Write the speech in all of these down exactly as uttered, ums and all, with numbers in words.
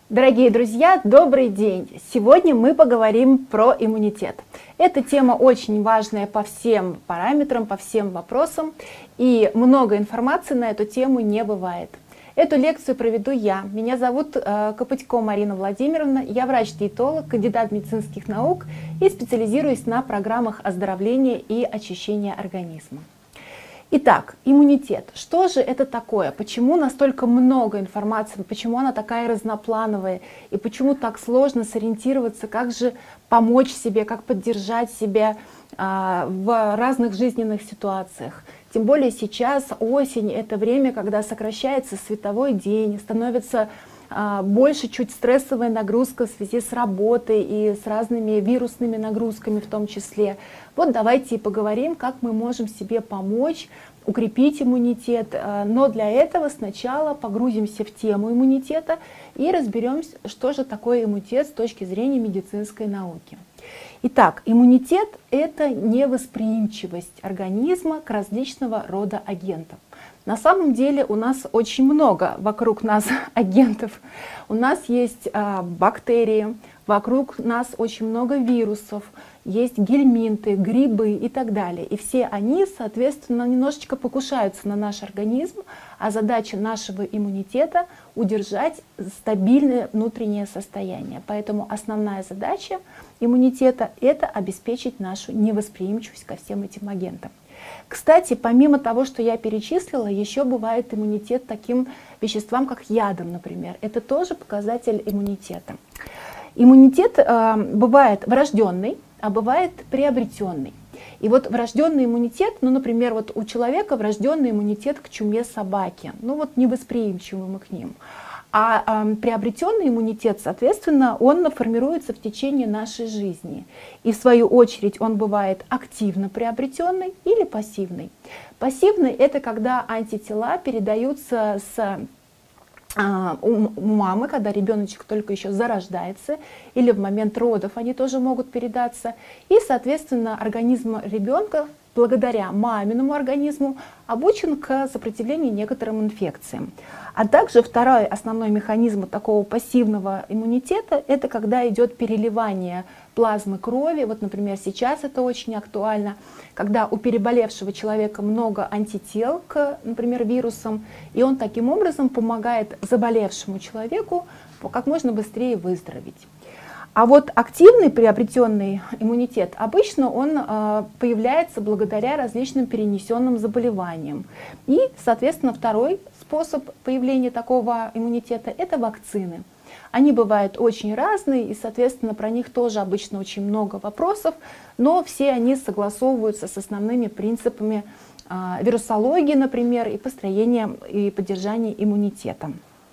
Дорогие друзья, добрый день! Сегодня мы поговорим про иммунитет. Эта тема очень важная по всем параметрам, по всем вопросам, и много информации на эту тему не бывает. Эту лекцию проведу я. Меня зовут э, Копытько Марина Владимировна, я врач-диетолог, кандидат медицинских наук и специализируюсь на программах оздоровления и очищения организма. Итак, иммунитет. Что же это такое? Почему настолько много информации? Почему она такая разноплановая? И почему так сложно сориентироваться, как же помочь себе, как поддержать себя а, в разных жизненных ситуациях? Тем более сейчас осень, это время, когда сокращается световой день, становится а, больше чуть стрессовая нагрузка в связи с работой и с разными вирусными нагрузками в том числе. Вот давайте и поговорим, как мы можем себе помочь, укрепить иммунитет. Но для этого сначала погрузимся в тему иммунитета и разберемся, что же такое иммунитет с точки зрения медицинской науки. Итак, иммунитет – это невосприимчивость организма к различного рода агентам. На самом деле у нас очень много вокруг нас агентов. У нас есть а, бактерии, вокруг нас очень много вирусов, есть гельминты, грибы и так далее. И все они, соответственно, немножечко покушаются на наш организм, а задача нашего иммунитета – удержать стабильное внутреннее состояние. Поэтому основная задача иммунитета – это обеспечить нашу невосприимчивость ко всем этим агентам. Кстати, помимо того, что я перечислила, еще бывает иммунитет таким веществам, как ядом, например. Это тоже показатель иммунитета. Иммунитет э, бывает врожденный, а бывает приобретенный. И вот врожденный иммунитет, ну, например, вот у человека врожденный иммунитет к чуме собаки, ну вот невосприимчивы мы к ним. А э, приобретенный иммунитет, соответственно, он формируется в течение нашей жизни. И в свою очередь он бывает активно приобретенный или пассивный. Пассивный – это когда антитела передаются с у мамы, когда ребеночек только еще зарождается, или в момент родов они тоже могут передаться. И, соответственно, организм ребенка, благодаря маминому организму, обучен к сопротивлению некоторым инфекциям. А также второй основной механизм такого пассивного иммунитета – это когда идет переливание плазмы крови. Вот, например, сейчас это очень актуально, когда у переболевшего человека много антител к, например, вирусам, и он таким образом помогает заболевшему человеку как можно быстрее выздороветь. А вот активный приобретенный иммунитет, обычно он э, появляется благодаря различным перенесенным заболеваниям. И, соответственно, второй способ появления такого иммунитета – это вакцины. Они бывают очень разные, и, соответственно, про них тоже обычно очень много вопросов, но все они согласовываются с основными принципами э, вирусологии, например, и построения и поддержания иммунитета.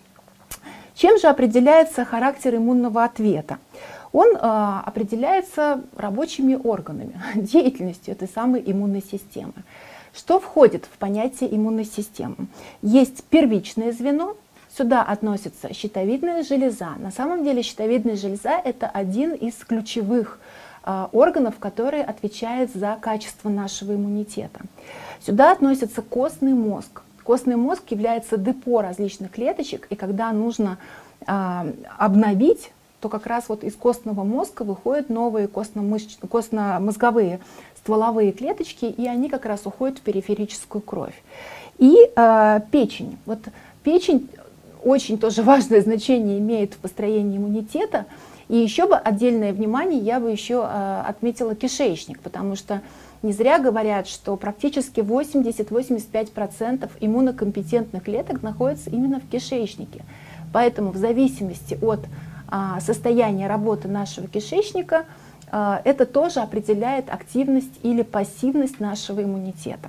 Чем же определяется характер иммунного ответа? Он э, определяется рабочими органами, деятельностью этой самой иммунной системы. Что входит в понятие иммунной системы? Есть первичное звено, сюда относится щитовидная железа. На самом деле щитовидная железа – это один из ключевых э, органов, который отвечает за качество нашего иммунитета. Сюда относится костный мозг. Костный мозг является депо различных клеточек, и когда нужно э, обновить, то как раз вот из костного мозга выходят новые костно-мозговые стволовые клеточки, и они как раз уходят в периферическую кровь. И э, печень. Вот печень очень тоже важное значение имеет в построении иммунитета. И еще бы отдельное внимание я бы еще э, отметила кишечник, потому что не зря говорят, что практически восемьдесят-восемьдесят пять процентов иммунокомпетентных клеток находятся именно в кишечнике. Поэтому в зависимости от а, состояния работы нашего кишечника а, это тоже определяет активность или пассивность нашего иммунитета.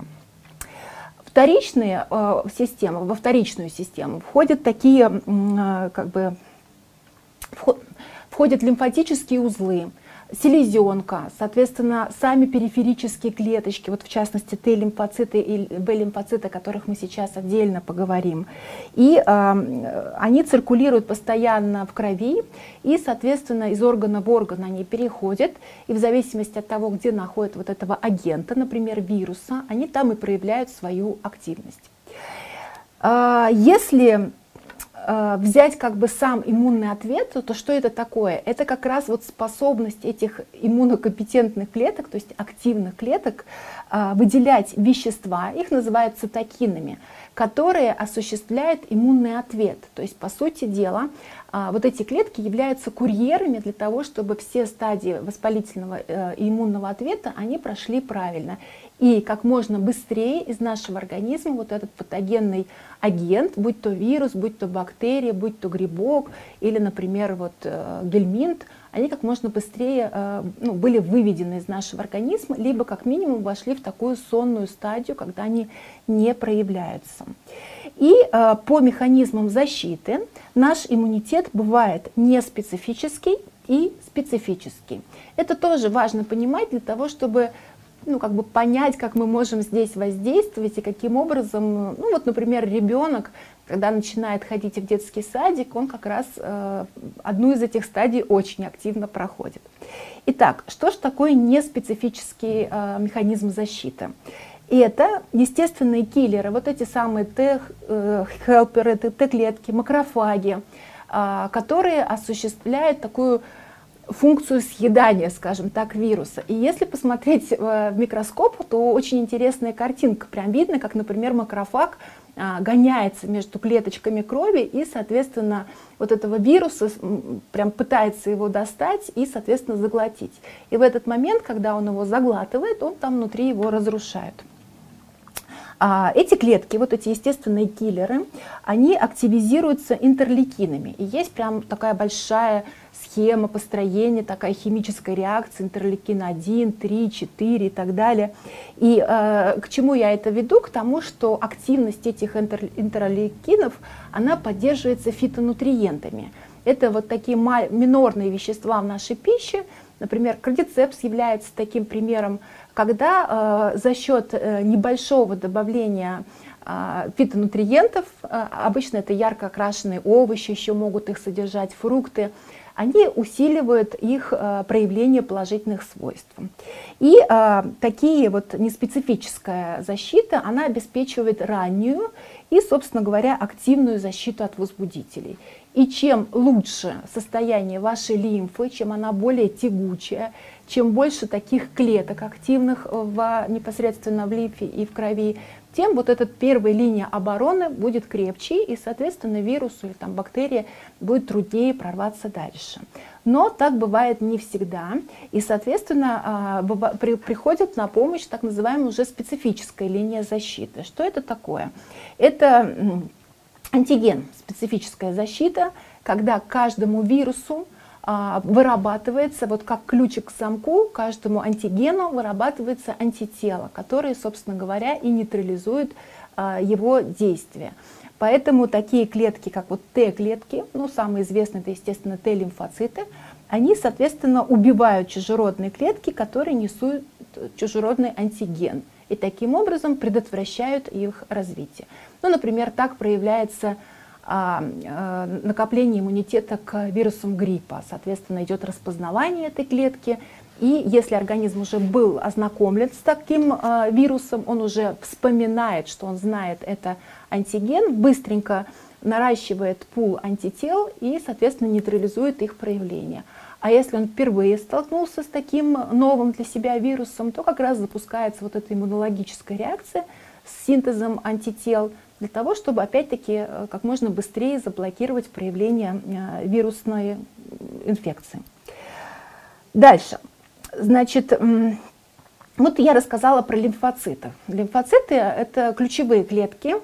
Вторичные а, системы, во вторичную систему входят такие, а, как бы, вход, входят лимфатические узлы, селезенка, соответственно, сами периферические клеточки, вот в частности Т-лимфоциты и Б-лимфоциты, о которых мы сейчас отдельно поговорим. И э, они циркулируют постоянно в крови, и, соответственно, из органа в орган они переходят, и в зависимости от того, где находят вот этого агента, например, вируса, они там и проявляют свою активность. Э, если э, взять как бы сам иммунный ответ, то, то что это такое? Это как раз вот способность этих иммунокомпетентных клеток, то есть активных клеток, э, выделять вещества, их называют цитокинами, которые осуществляют иммунный ответ. То есть, по сути дела, э, вот эти клетки являются курьерами для того, чтобы все стадии воспалительного э, и иммунного ответа, они прошли правильно. И как можно быстрее из нашего организма вот этот патогенный агент, будь то вирус, будь то бактерия, будь то грибок или, например, вот, э, гельминт, они как можно быстрее э, ну, были выведены из нашего организма, либо как минимум вошли в такую сонную стадию, когда они не проявляются. И э, по механизмам защиты наш иммунитет бывает неспецифический и специфический. Это тоже важно понимать для того, чтобы ну, как бы понять, как мы можем здесь воздействовать и каким образом, ну вот, например, ребенок, когда начинает ходить в детский садик, он как раз э, одну из этих стадий очень активно проходит. Итак, что же такое неспецифический э, механизм защиты? Это естественные киллеры, вот эти самые Т-хелперы, Т-клетки, макрофаги, э, которые осуществляют такую функцию съедания, скажем так, вируса. И если посмотреть в микроскоп, то очень интересная картинка. Прям видно, как, например, макрофаг а, гоняется между клеточками крови и, соответственно, вот этого вируса прям пытается его достать и, соответственно, заглотить. И в этот момент, когда он его заглатывает, он там внутри его разрушает. А эти клетки, вот эти естественные киллеры, они активизируются интерлейкинами. И есть прям такая большая схема построения, такая химическая реакция, интерлейкин один, три, четыре и так далее. И э, к чему я это веду? К тому, что активность этих интер, интерлейкинов, она поддерживается фитонутриентами. Это вот такие минорные вещества в нашей пище. Например, кардицепс является таким примером, когда э, за счет э, небольшого добавления э, фитонутриентов, э, обычно это ярко окрашенные овощи, еще могут их содержать, фрукты, они усиливают их э, проявление положительных свойств. И э, такие вот неспецифическая защита, она обеспечивает раннюю и, собственно говоря, активную защиту от возбудителей. И чем лучше состояние вашей лимфы, чем она более тягучая, чем больше таких клеток активных в, непосредственно в лимфе и в крови, тем вот эта первая линия обороны будет крепче, и, соответственно, вирусу или там, бактерии будет труднее прорваться дальше. Но так бывает не всегда, и, соответственно, приходит на помощь так называемая уже специфическая линия защиты. Что это такое? Это антиген, специфическая защита, когда каждому вирусу а, вырабатывается, вот как ключик к замку, каждому антигену вырабатывается антитело, которое, собственно говоря, и нейтрализует а, его действие. Поэтому такие клетки, как вот Т-клетки, ну, самые известные, это, естественно, Т-лимфоциты, они, соответственно, убивают чужеродные клетки, которые несут чужеродный антиген, и таким образом предотвращают их развитие. Ну, например, так проявляется а, а, накопление иммунитета к вирусам гриппа. Соответственно, идет распознавание этой клетки. И если организм уже был ознакомлен с таким а, вирусом, он уже вспоминает, что он знает это антиген, быстренько наращивает пул антител и, соответственно, нейтрализует их проявление. А если он впервые столкнулся с таким новым для себя вирусом, то как раз запускается вот эта иммунологическая реакция с синтезом антител, для того, чтобы опять-таки как можно быстрее заблокировать проявление вирусной инфекции. Дальше. Значит, вот я рассказала про лимфоциты. Лимфоциты – это ключевые клетки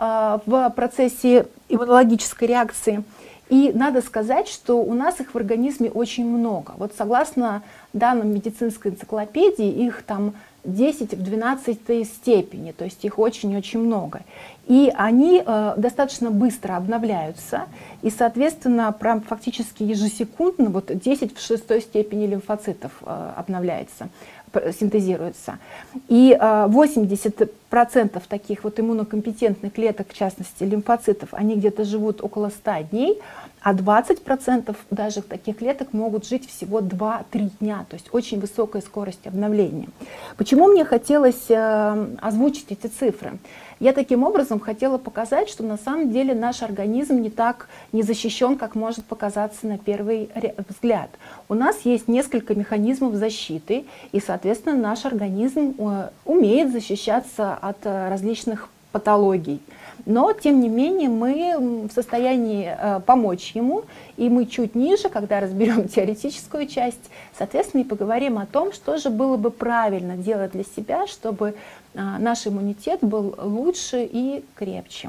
в процессе иммунологической реакции. И надо сказать, что у нас их в организме очень много. Вот согласно данным медицинской энциклопедии, их там десять в двенадцатой степени, то есть их очень-очень много. И они э, достаточно быстро обновляются, и, соответственно, прям фактически ежесекундно вот десять в шестой степени лимфоцитов э, обновляется, синтезируется. И э, восемьдесят процентов таких вот иммунокомпетентных клеток, в частности лимфоцитов, они где-то живут около ста дней, а двадцать процентов даже таких клеток могут жить всего два-три дня, то есть очень высокая скорость обновления. Почему мне хотелось э, озвучить эти цифры? Я таким образом хотела показать, что на самом деле наш организм не так не защищен, как может показаться на первый взгляд. У нас есть несколько механизмов защиты, и, соответственно, наш организм э, умеет защищаться от э, различных патологий. Но, тем не менее, мы в состоянии э, помочь ему, и мы чуть ниже, когда разберем теоретическую часть, соответственно, и поговорим о том, что же было бы правильно делать для себя, чтобы э, наш иммунитет был лучше и крепче.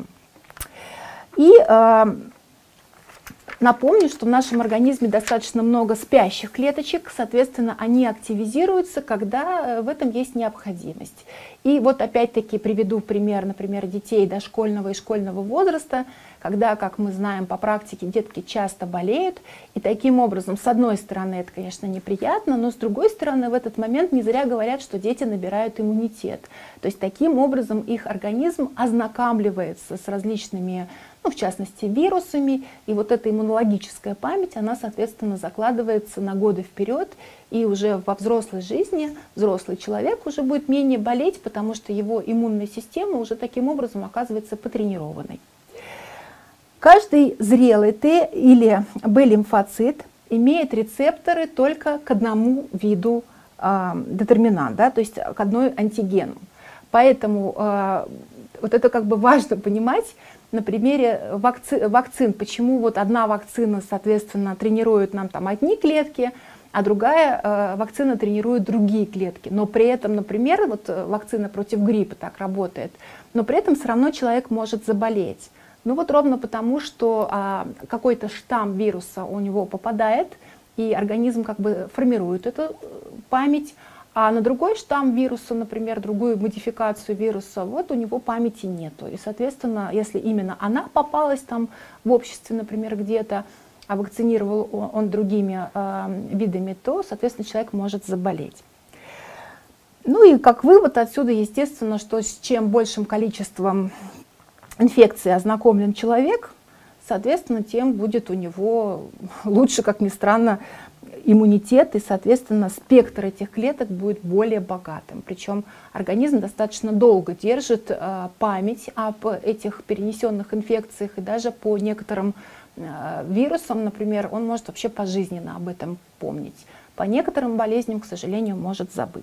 И э, напомню, что в нашем организме достаточно много спящих клеточек, соответственно, они активизируются, когда в этом есть необходимость. И вот опять-таки приведу пример, например, детей дошкольного и школьного возраста, когда, как мы знаем по практике, детки часто болеют, и таким образом, с одной стороны, это, конечно, неприятно, но с другой стороны, в этот момент не зря говорят, что дети набирают иммунитет. То есть таким образом их организм ознакомливается с различными, ну, в частности, вирусами, и вот эта иммунологическая память, она, соответственно, закладывается на годы вперед, и уже во взрослой жизни взрослый человек уже будет менее болеть, потому что его иммунная система уже таким образом оказывается потренированной. Каждый зрелый Т или Б-лимфоцит имеет рецепторы только к одному виду э, детерминант, да, то есть к одной антигену. Поэтому э, вот это как бы важно понимать на примере вакци, вакцин, почему вот одна вакцина, соответственно, тренирует нам там одни клетки, а другая э, вакцина тренирует другие клетки. Но при этом, например, вот вакцина против гриппа так работает, но при этом все равно человек может заболеть. Ну вот ровно потому, что а, какой-то штамм вируса у него попадает, и организм как бы формирует эту память, а на другой штамм вируса, например, другую модификацию вируса, вот у него памяти нету. И, соответственно, если именно она попалась там в обществе, например, где-то, а вакцинировал он, он другими э, видами, то, соответственно, человек может заболеть. Ну и как вывод отсюда, естественно, что с чем большим количеством инфекции ознакомлен человек, соответственно, тем будет у него лучше, как ни странно, иммунитет, и, соответственно, спектр этих клеток будет более богатым. Причем организм достаточно долго держит э, память об этих перенесенных инфекциях, и даже по некоторым э, вирусам, например, он может вообще пожизненно об этом помнить. По некоторым болезням, к сожалению, может забыть.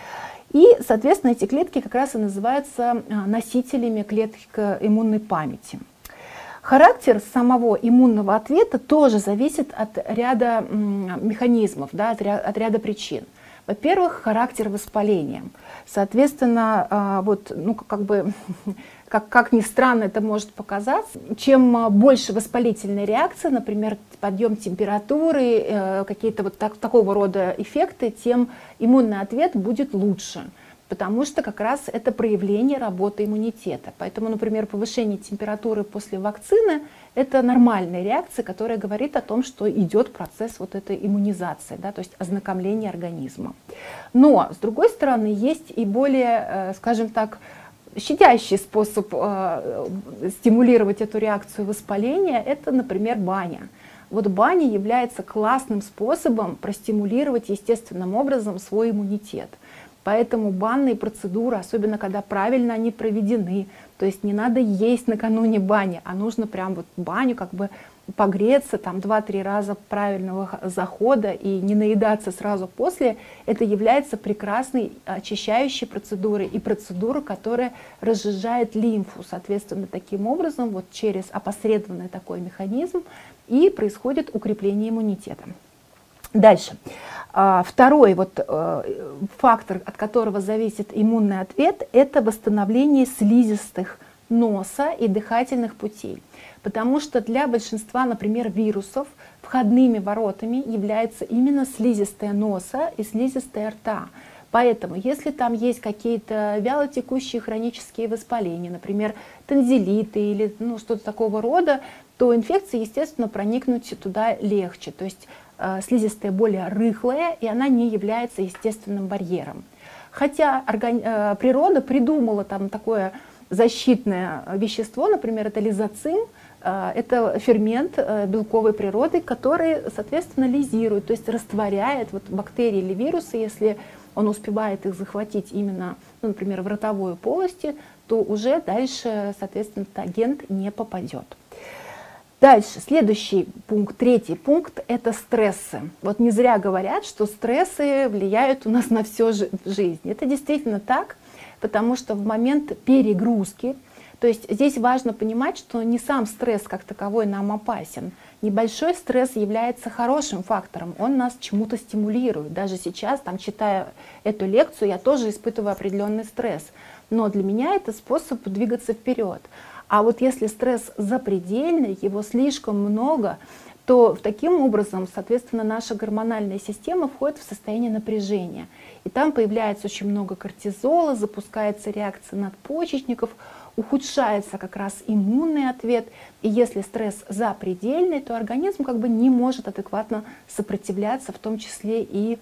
И, соответственно, эти клетки как раз и называются носителями клеток иммунной памяти. Характер самого иммунного ответа тоже зависит от ряда механизмов, да, от, ря от ряда причин. Во-первых, характер воспаления. Соответственно, вот, ну, как бы, как, как ни странно это может показаться, чем больше воспалительной реакции, например, подъем температуры, какие-то вот так, такого рода эффекты, тем иммунный ответ будет лучше. Потому что как раз это проявление работы иммунитета. Поэтому, например, повышение температуры после вакцины – это нормальная реакция, которая говорит о том, что идет процесс вот этой иммунизации, да, то есть ознакомления организма. Но, с другой стороны, есть и более, скажем так, щадящий способ э, стимулировать эту реакцию воспаления – это, например, баня. Вот баня является классным способом простимулировать естественным образом свой иммунитет. Поэтому банные процедуры, особенно когда правильно они проведены, то есть не надо есть накануне бани, а нужно прям вот баню как бы погреться там два-три раза правильного захода и не наедаться сразу после, это является прекрасной очищающей процедурой и процедурой, которая разжижает лимфу. Соответственно, таким образом, вот через опосредованный такой механизм и происходит укрепление иммунитета. Дальше. Второй вот фактор, от которого зависит иммунный ответ, это восстановление слизистых носа и дыхательных путей. Потому что для большинства, например, вирусов входными воротами является именно слизистая носа и слизистая рта. Поэтому, если там есть какие-то вялотекущие хронические воспаления, например, танзелиты или ну, что-то такого рода, то инфекции, естественно, проникнуть туда легче. То есть э, слизистая более рыхлая, и она не является естественным барьером. Хотя органи э, природа придумала там такое защитное вещество, например, это лизоцим, Это фермент белковой природы, который, соответственно, лизирует, то есть растворяет вот бактерии или вирусы. Если он успевает их захватить именно, ну, например, в ротовой полости, то уже дальше, соответственно, этот агент не попадет. Дальше, следующий пункт, третий пункт – это стрессы. Вот не зря говорят, что стрессы влияют у нас на всю жизнь. Это действительно так, потому что в момент перегрузки, то есть здесь важно понимать, что не сам стресс как таковой нам опасен. Небольшой стресс является хорошим фактором, он нас чему-то стимулирует. Даже сейчас, там, читая эту лекцию, я тоже испытываю определенный стресс. Но для меня это способ двигаться вперед. А вот если стресс запредельный, его слишком много, то таким образом, соответственно, наша гормональная система входит в состояние напряжения. И там появляется очень много кортизола, запускается реакция надпочечников, ухудшается как раз иммунный ответ. И если стресс запредельный, то организм как бы не может адекватно сопротивляться, в том числе и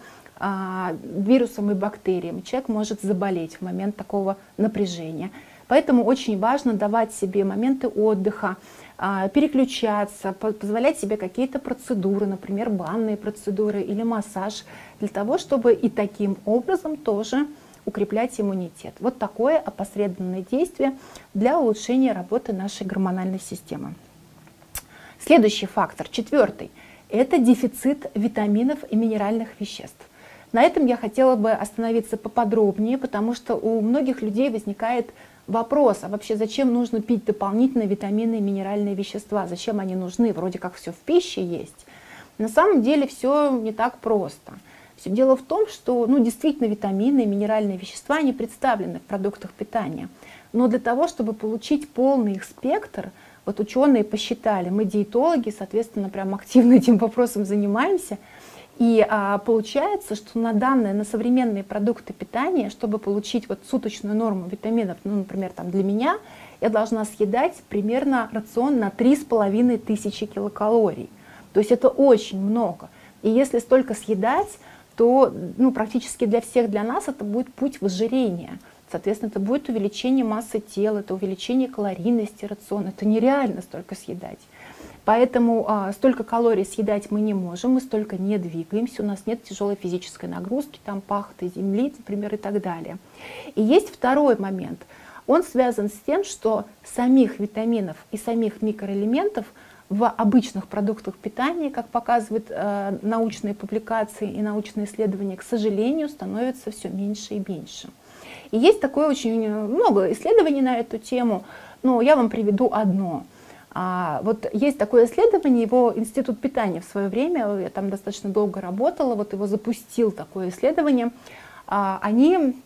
а, вирусам и бактериям. Человек может заболеть в момент такого напряжения. Поэтому очень важно давать себе моменты отдыха, переключаться, позволять себе какие-то процедуры, например, банные процедуры или массаж, для того, чтобы и таким образом тоже укреплять иммунитет. Вот такое опосредованное действие для улучшения работы нашей гормональной системы. Следующий фактор, четвертый, это дефицит витаминов и минеральных веществ. На этом я хотела бы остановиться поподробнее, потому что у многих людей возникает вопрос, а вообще зачем нужно пить дополнительные витамины и минеральные вещества? Зачем они нужны? Вроде как все в пище есть. На самом деле все не так просто. Все дело в том, что ну, действительно витамины и минеральные вещества не представлены в продуктах питания. Но для того, чтобы получить полный их спектр, вот ученые посчитали, мы диетологи, соответственно, прям активно этим вопросом занимаемся. И а, получается, что на данные, на современные продукты питания, чтобы получить вот суточную норму витаминов, ну, например, там для меня, я должна съедать примерно рацион на три с половиной тысячи килокалорий. То есть это очень много. И если столько съедать, то ну, практически для всех, для нас это будет путь в ожирение. Соответственно, это будет увеличение массы тела, это увеличение калорийности рациона. Это нереально столько съедать. Поэтому а, столько калорий съедать мы не можем, мы столько не двигаемся, у нас нет тяжелой физической нагрузки, там пахоты земли, например, и так далее. И есть второй момент. Он связан с тем, что самих витаминов и самих микроэлементов в обычных продуктах питания, как показывают э, научные публикации и научные исследования, к сожалению, становится все меньше и меньше. И есть такое очень много исследований на эту тему, но я вам приведу одно. А, вот есть такое исследование, его Институт питания в свое время, я там достаточно долго работала, вот его запустил такое исследование. А, они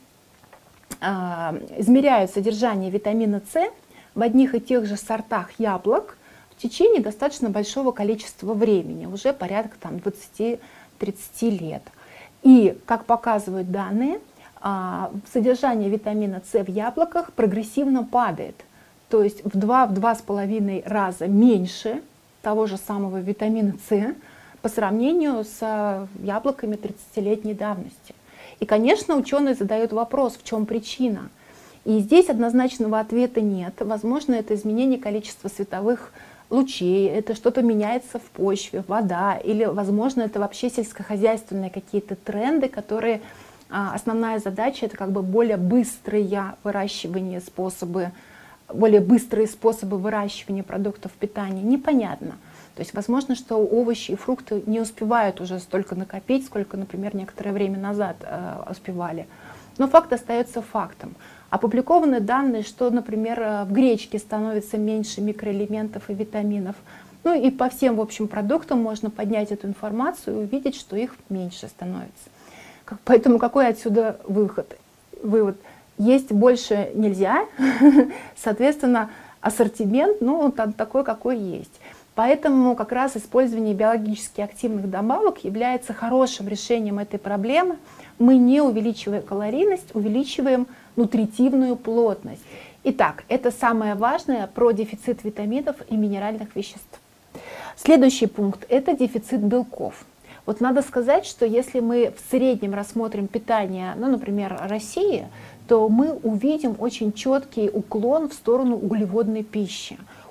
а, измеряют содержание витамина С в одних и тех же сортах яблок в течение достаточно большого количества времени, уже порядка там двадцати-тридцати лет. И, как показывают данные, а, содержание витамина С в яблоках прогрессивно падает. То есть в два-два с половиной раза меньше того же самого витамина С по сравнению с яблоками тридцатилетней давности. И, конечно, ученые задают вопрос, в чем причина. И здесь однозначного ответа нет. Возможно, это изменение количества световых лучей, это что-то меняется в почве, вода, или, возможно, это вообще сельскохозяйственные какие-то тренды, которые а, основная задача — это как бы более быстрое выращивание, способы более быстрые способы выращивания продуктов питания, непонятно. То есть возможно, что овощи и фрукты не успевают уже столько накопить, сколько, например, некоторое время назад э, успевали. Но факт остается фактом. Опубликованы данные, что, например, в гречке становится меньше микроэлементов и витаминов. Ну и по всем, в общем, продуктам можно поднять эту информацию и увидеть, что их меньше становится. Поэтому какой отсюда выход? Вывод? Есть больше нельзя, соответственно, ассортимент, ну, такой, какой есть. Поэтому как раз использование биологически активных добавок является хорошим решением этой проблемы. Мы, не увеличивая калорийность, увеличиваем нутритивную плотность. Итак, это самое важное про дефицит витаминов и минеральных веществ. Следующий пункт – это дефицит белков. Вот надо сказать, что если мы в среднем рассмотрим питание, ну, например, России, то мы увидим очень четкий уклон в сторону углеводной пищи.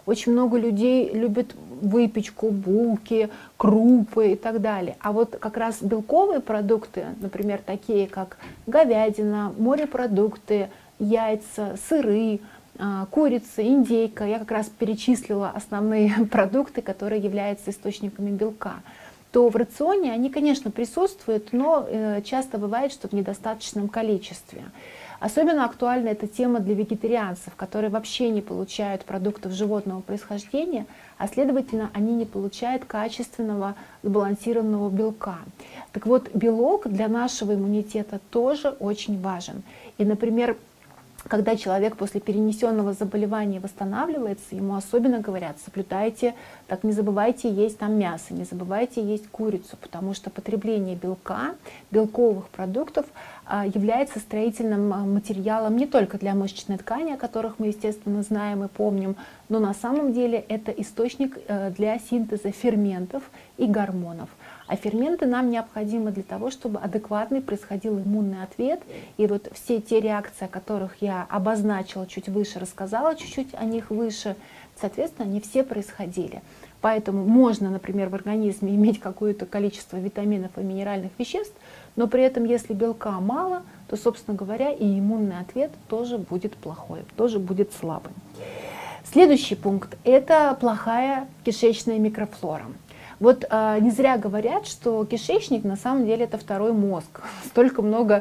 Очень много людей любят выпечку, булки, крупы и так далее. А вот как раз белковые продукты, например, такие как говядина, морепродукты, яйца, сыры, курица, индейка, я как раз перечислила основные продукты, которые являются источниками белка, то в рационе они, конечно, присутствуют, но часто бывает, что в недостаточном количестве. Особенно актуальна эта тема для вегетарианцев, которые вообще не получают продуктов животного происхождения, а следовательно, они не получают качественного сбалансированного белка. Так вот, белок для нашего иммунитета тоже очень важен. И, например, когда человек после перенесенного заболевания восстанавливается, ему особенно говорят: соблюдайте, так не забывайте есть там мясо, не забывайте есть курицу, потому что потребление белка, белковых продуктов является строительным материалом не только для мышечной ткани, о которых мы, естественно, знаем и помним, но на самом деле это источник для синтеза ферментов и гормонов. А ферменты нам необходимы для того, чтобы адекватный происходил иммунный ответ. И вот все те реакции, о которых я обозначила чуть выше, рассказала чуть-чуть о них выше, соответственно, они все происходили. Поэтому можно, например, в организме иметь какое-то количество витаминов и минеральных веществ, но при этом, если белка мало, то, собственно говоря, и иммунный ответ тоже будет плохой, тоже будет слабым. Следующий пункт – это плохая кишечная микрофлора. Вот э, не зря говорят, что кишечник на самом деле это второй мозг. Столько много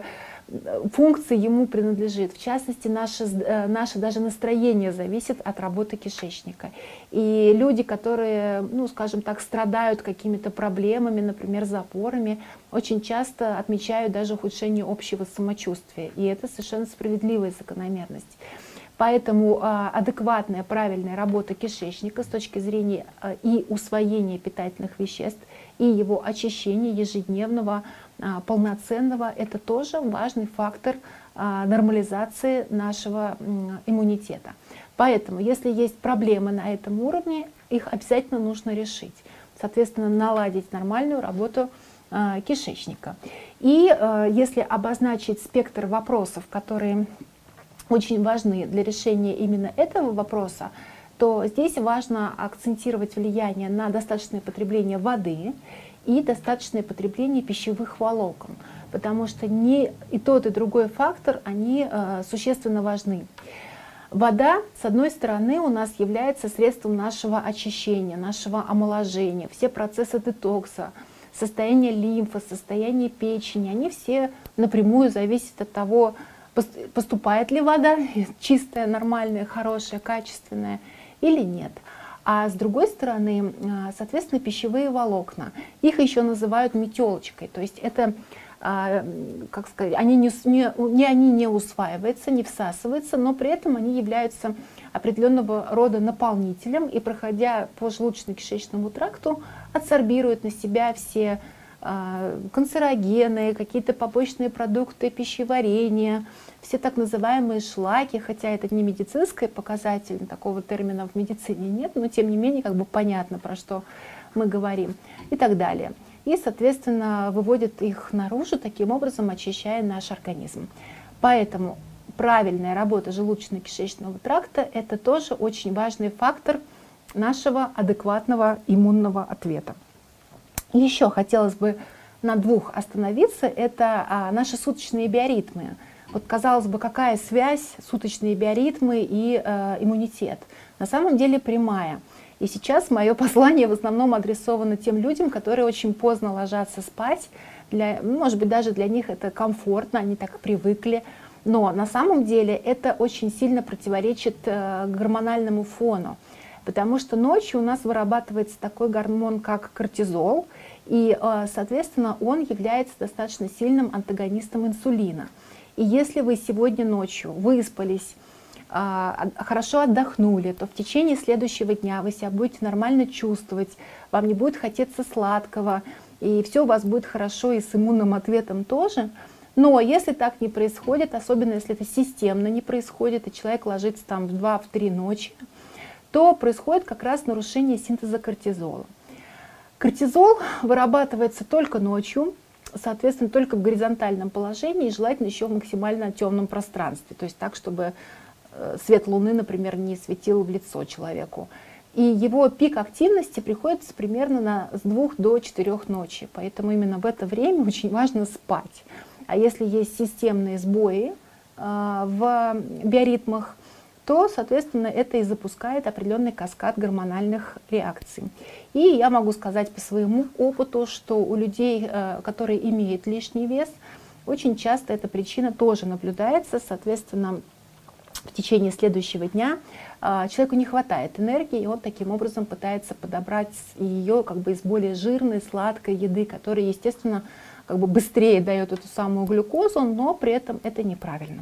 функций ему принадлежит. В частности, наше, э, наше даже настроение зависит от работы кишечника. И люди, которые, ну, скажем так, страдают какими-то проблемами, например, запорами, очень часто отмечают даже ухудшение общего самочувствия. И это совершенно справедливая закономерность. Поэтому а, адекватная, правильная работа кишечника с точки зрения а, и усвоения питательных веществ, и его очищения ежедневного, а, полноценного, это тоже важный фактор а, нормализации нашего м, иммунитета. Поэтому, если есть проблемы на этом уровне, их обязательно нужно решить. Соответственно, наладить нормальную работу а, кишечника. И а, если обозначить спектр вопросов, которые очень важны для решения именно этого вопроса, то здесь важно акцентировать влияние на достаточное потребление воды и достаточное потребление пищевых волокон, потому что не и тот, и другой фактор, они э, существенно важны. Вода, с одной стороны, у нас является средством нашего очищения, нашего омоложения, все процессы детокса, состояние лимфы, состояние печени, они все напрямую зависят от того, поступает ли вода, чистая, нормальная, хорошая, качественная или нет. А с другой стороны, соответственно, пищевые волокна. Их еще называют метелочкой. То есть это, как сказать, они не, не, не, они не усваиваются, не всасываются, но при этом они являются определенного рода наполнителем и, проходя по желудочно-кишечному тракту, адсорбируют на себя все канцерогены, какие-то побочные продукты пищеварения, все так называемые шлаки, хотя это не медицинский показатель, такого термина в медицине нет, но тем не менее как бы понятно, про что мы говорим, и так далее. И, соответственно, выводит их наружу, таким образом очищая наш организм. Поэтому правильная работа желудочно-кишечного тракта – это тоже очень важный фактор нашего адекватного иммунного ответа. Еще хотелось бы на двух остановиться, это а, наши суточные биоритмы. Вот казалось бы, какая связь суточные биоритмы и э, иммунитет? На самом деле прямая. И сейчас мое послание в основном адресовано тем людям, которые очень поздно ложатся спать. Для, может быть, даже для них это комфортно, они так привыкли. Но на самом деле это очень сильно противоречит э, гормональному фону. Потому что ночью у нас вырабатывается такой гормон, как кортизол, и, соответственно, он является достаточно сильным антагонистом инсулина. И если вы сегодня ночью выспались, хорошо отдохнули, то в течение следующего дня вы себя будете нормально чувствовать, вам не будет хотеться сладкого, и все у вас будет хорошо и с иммунным ответом тоже. Но если так не происходит, особенно если это системно не происходит, и человек ложится там в два-три ночи, то происходит как раз нарушение синтеза кортизола. Кортизол вырабатывается только ночью, соответственно, только в горизонтальном положении, и желательно еще в максимально темном пространстве, то есть так, чтобы свет луны, например, не светил в лицо человеку. и его пик активности приходится примерно на, с двух до четырёх ночи, поэтому именно в это время очень важно спать. А если есть системные сбои э, в биоритмах, то, соответственно, это и запускает определенный каскад гормональных реакций. И я могу сказать по своему опыту, что у людей, э, которые имеют лишний вес, очень часто эта причина тоже наблюдается, соответственно, в течение следующего дня э, человеку не хватает энергии, и он таким образом пытается подобрать ее как бы из более жирной, сладкой еды, которая, естественно, как бы быстрее дает эту самую глюкозу, но при этом это неправильно.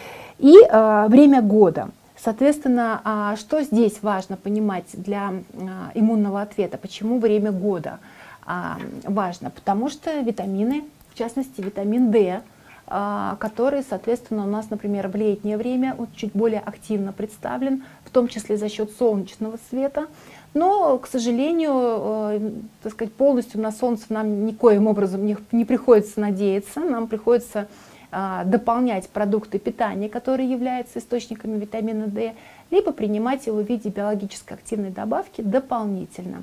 И э, время года. Соответственно, а, что здесь важно понимать для а, иммунного ответа? Почему время года а, важно? Потому что витамины, в частности витамин D, а, который, соответственно, у нас, например, в летнее время он чуть более активно представлен, в том числе за счет солнечного света. Но, к сожалению, э, так сказать, полностью на солнце нам никоим образом не, не приходится надеяться, нам приходится дополнять продукты питания, которые являются источниками витамина D, либо принимать его в виде биологически активной добавки дополнительно.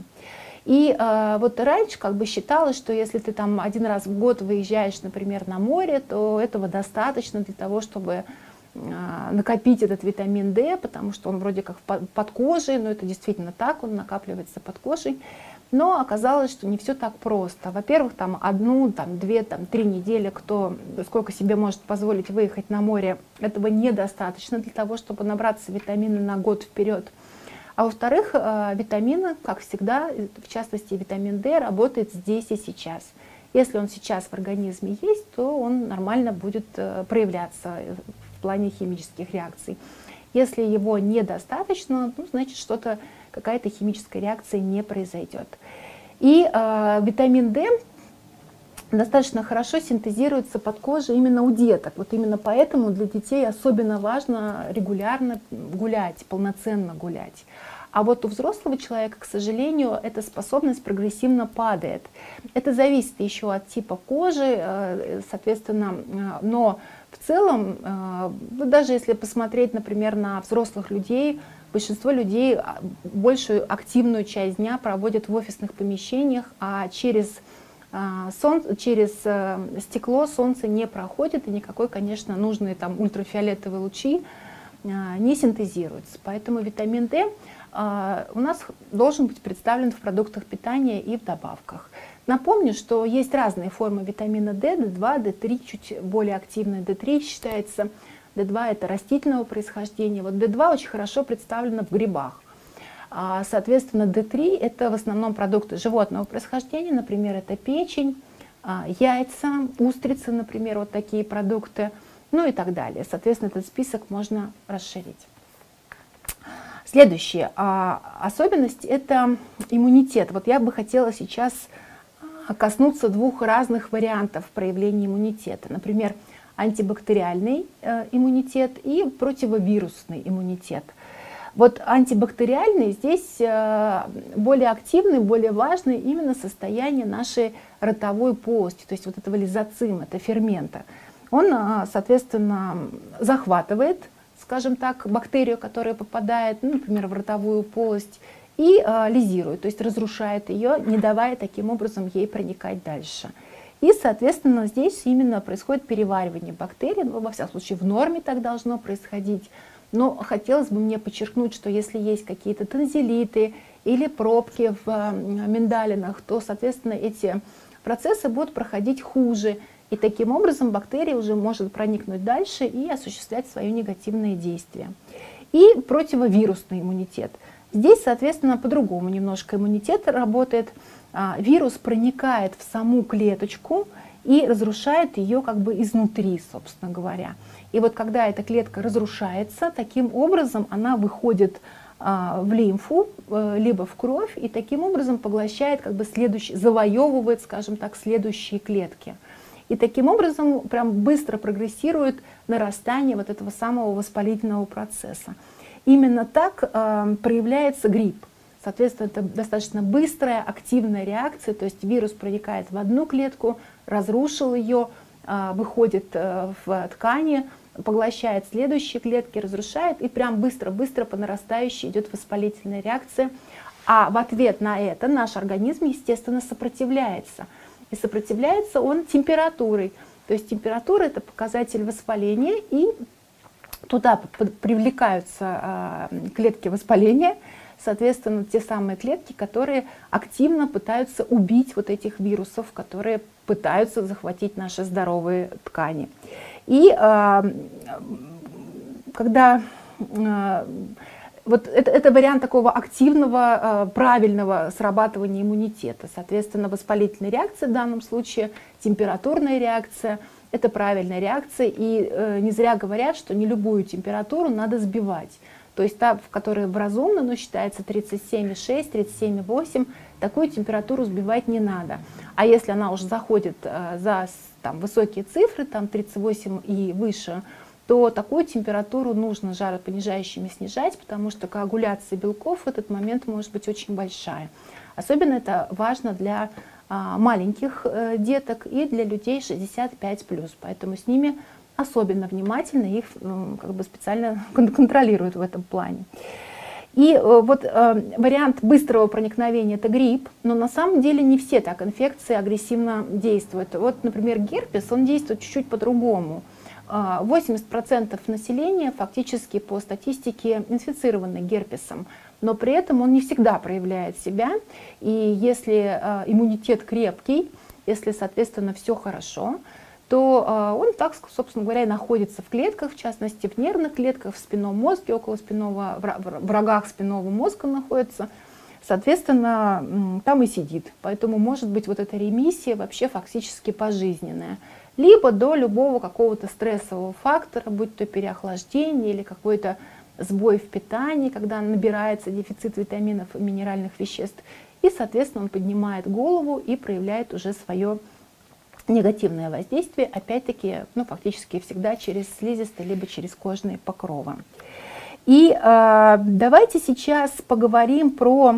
И э, вот раньше как бы считалось, что если ты там один раз в год выезжаешь, например, на море, то этого достаточно для того, чтобы э, накопить этот витамин D, потому что он вроде как под кожей, но это действительно так, он накапливается под кожей. Но оказалось, что не все так просто. Во-первых, там одну, там, две, там, три недели, кто сколько себе может позволить выехать на море, этого недостаточно для того, чтобы набраться витамина на год вперед. А во-вторых, витамины, как всегда, в частности витамин D, работает здесь и сейчас. Если он сейчас в организме есть, то он нормально будет проявляться в плане химических реакций. Если его недостаточно, ну, значит, что-то, какая-то химическая реакция не произойдет. И э, витамин D достаточно хорошо синтезируется под кожей именно у деток. Вот именно поэтому для детей особенно важно регулярно гулять, полноценно гулять. А вот у взрослого человека, к сожалению, эта способность прогрессивно падает. Это зависит еще от типа кожи, соответственно, но в целом, даже если посмотреть, например, на взрослых людей, большинство людей большую активную часть дня проводят в офисных помещениях, а через, солнце, через стекло солнце не проходит, и никакой, конечно, нужные там ультрафиолетовые лучи не синтезируются. Поэтому витамин D у нас должен быть представлен в продуктах питания и в добавках. Напомню, что есть разные формы витамина D, D два, D три, чуть более активная D три считается. D два это растительного происхождения. Вот D два очень хорошо представлено в грибах. Соответственно, D три это в основном продукты животного происхождения, например, это печень, яйца, устрицы, например, вот такие продукты, ну и так далее. Соответственно, этот список можно расширить. Следующая особенность – это иммунитет. Вот я бы хотела сейчас коснуться двух разных вариантов проявления иммунитета. Например, антибактериальный иммунитет и противовирусный иммунитет. Вот антибактериальный здесь более активный, более важный именно состояние нашей ротовой полости, то есть вот этого лизоцима, это фермента. Он, соответственно, захватывает, скажем так, бактерию, которая попадает, ну, например, в ротовую полость, и э, лизирует, то есть разрушает ее, не давая таким образом ей проникать дальше. И, соответственно, здесь именно происходит переваривание бактерий, ну, во всяком случае, в норме так должно происходить. Но хотелось бы мне подчеркнуть, что если есть какие-то танзелиты или пробки в э, миндалинах, то, соответственно, эти процессы будут проходить хуже. И таким образом бактерия уже может проникнуть дальше и осуществлять свое негативное действие. И противовирусный иммунитет. Здесь, соответственно, по-другому немножко иммунитет работает. Вирус проникает в саму клеточку и разрушает ее как бы изнутри, собственно говоря. И вот когда эта клетка разрушается, таким образом она выходит в лимфу, либо в кровь, и таким образом поглощает, как бы следующий, завоевывает, скажем так, следующие клетки. И таким образом прям быстро прогрессирует нарастание вот этого самого воспалительного процесса. Именно так э, проявляется грипп. Соответственно, это достаточно быстрая, активная реакция, то есть вирус проникает в одну клетку, разрушил ее, э, выходит э, в ткани, поглощает следующие клетки, разрушает, и прям быстро-быстро по нарастающей идет воспалительная реакция. А в ответ на это наш организм, естественно, сопротивляется. И сопротивляется он температурой. То есть температура — это показатель воспаления, и туда привлекаются клетки воспаления, соответственно, те самые клетки, которые активно пытаются убить вот этих вирусов, которые пытаются захватить наши здоровые ткани. И когда вот это, это вариант такого активного, правильного срабатывания иммунитета. Соответственно, воспалительная реакция в данном случае, температурная реакция — это правильная реакция. И э, не зря говорят, что не любую температуру надо сбивать. То есть та, в которой в разумно, но считается тридцать семь и шесть, тридцать семь и восемь, такую температуру сбивать не надо. А если она уже заходит э, за там, высокие цифры, там тридцать восемь и выше, то такую температуру нужно жаропонижающими снижать, потому что коагуляция белков в этот момент может быть очень большая. Особенно это важно для а, маленьких э, деток и для людей шестьдесят пять плюс, поэтому с ними особенно внимательно, их ну, как бы специально контролируют в этом плане. И э, вот э, вариант быстрого проникновения — это грипп, но на самом деле не все так инфекции агрессивно действуют. Вот, например, герпес, он действует чуть-чуть по-другому. восемьдесят процентов населения фактически по статистике инфицированы герпесом, но при этом он не всегда проявляет себя. И если иммунитет крепкий, если, соответственно, все хорошо, то он так, собственно говоря, и находится в клетках, в частности в нервных клетках, в спинном мозге, около спинного, в рогах спинного мозга находится. Соответственно, там и сидит. Поэтому может быть вот эта ремиссия вообще фактически пожизненная. Либо до любого какого-то стрессового фактора, будь то переохлаждение или какой-то сбой в питании, когда набирается дефицит витаминов и минеральных веществ. И, соответственно, он поднимает голову и проявляет уже свое негативное воздействие, опять-таки, ну, фактически всегда через слизистые, либо через кожные покровы. И э, давайте сейчас поговорим про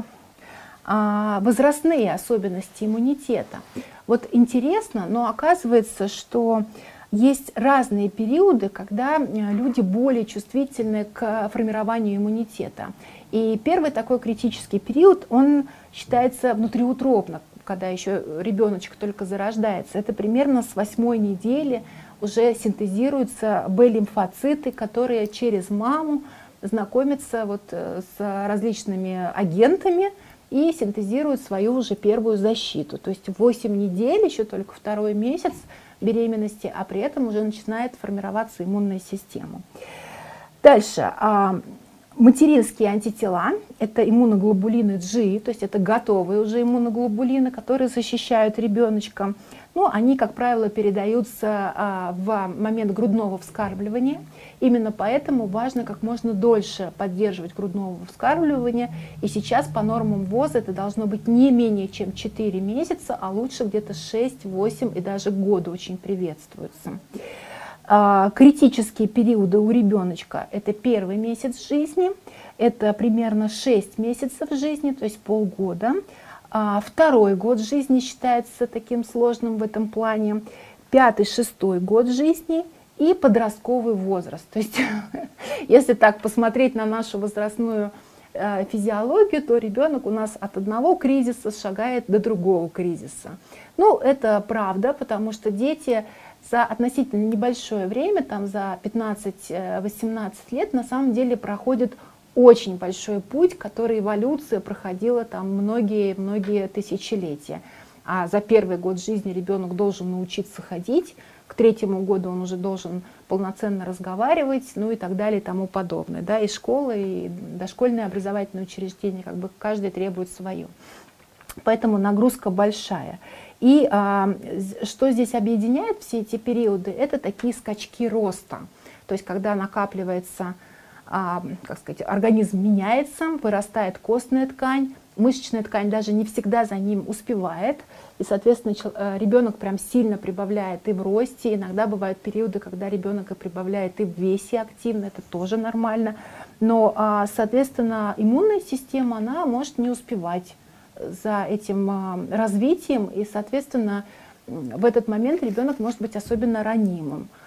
э, возрастные особенности иммунитета. Вот интересно, но оказывается, что есть разные периоды, когда люди более чувствительны к формированию иммунитета. И первый такой критический период, он считается внутриутробно, когда еще ребеночек только зарождается. Это примерно с восьмой недели уже синтезируются Б-лимфоциты, которые через маму знакомятся вот с различными агентами и синтезируют свою уже первую защиту. То есть восемь недель, еще только второй месяц беременности, а при этом уже начинает формироваться иммунная система. Дальше. Материнские антитела — это иммуноглобулины G, то есть это готовые уже иммуноглобулины, которые защищают ребеночка. Ну, они, как правило, передаются а, в момент грудного вскармливания. Именно поэтому важно как можно дольше поддерживать грудного вскармливания. И сейчас по нормам ВОЗ это должно быть не менее чем четыре месяца, а лучше где-то шесть-восемь и даже года очень приветствуются. Критические периоды у ребеночка — это первый месяц жизни, это примерно шесть месяцев жизни, то есть полгода. Второй год жизни считается таким сложным в этом плане, пятый, шестой год жизни и подростковый возраст. То есть, если так посмотреть на нашу возрастную физиологию, то ребенок у нас от одного кризиса шагает до другого кризиса. Ну, это правда, потому что дети за относительно небольшое время, там за пятнадцать-восемнадцать лет, на самом деле проходят очень большой путь, который эволюция проходила там многие-многие тысячелетия. А за первый год жизни ребенок должен научиться ходить, к третьему году он уже должен полноценно разговаривать, ну и так далее и тому подобное. Да, и школа, и дошкольное образовательное учреждение, как бы каждый требует свое. Поэтому нагрузка большая. И а, что здесь объединяет все эти периоды, это такие скачки роста. То есть когда накапливается, а, как сказать, организм меняется, вырастает костная ткань, мышечная ткань даже не всегда за ним успевает. И, соответственно, ребенок прям сильно прибавляет и в росте. Иногда бывают периоды, когда ребенок и прибавляет и в весе активно, это тоже нормально. Но, а, соответственно, иммунная система, она может не успевать за этим развитием, и, соответственно, в этот момент ребенок может быть особенно ранимым.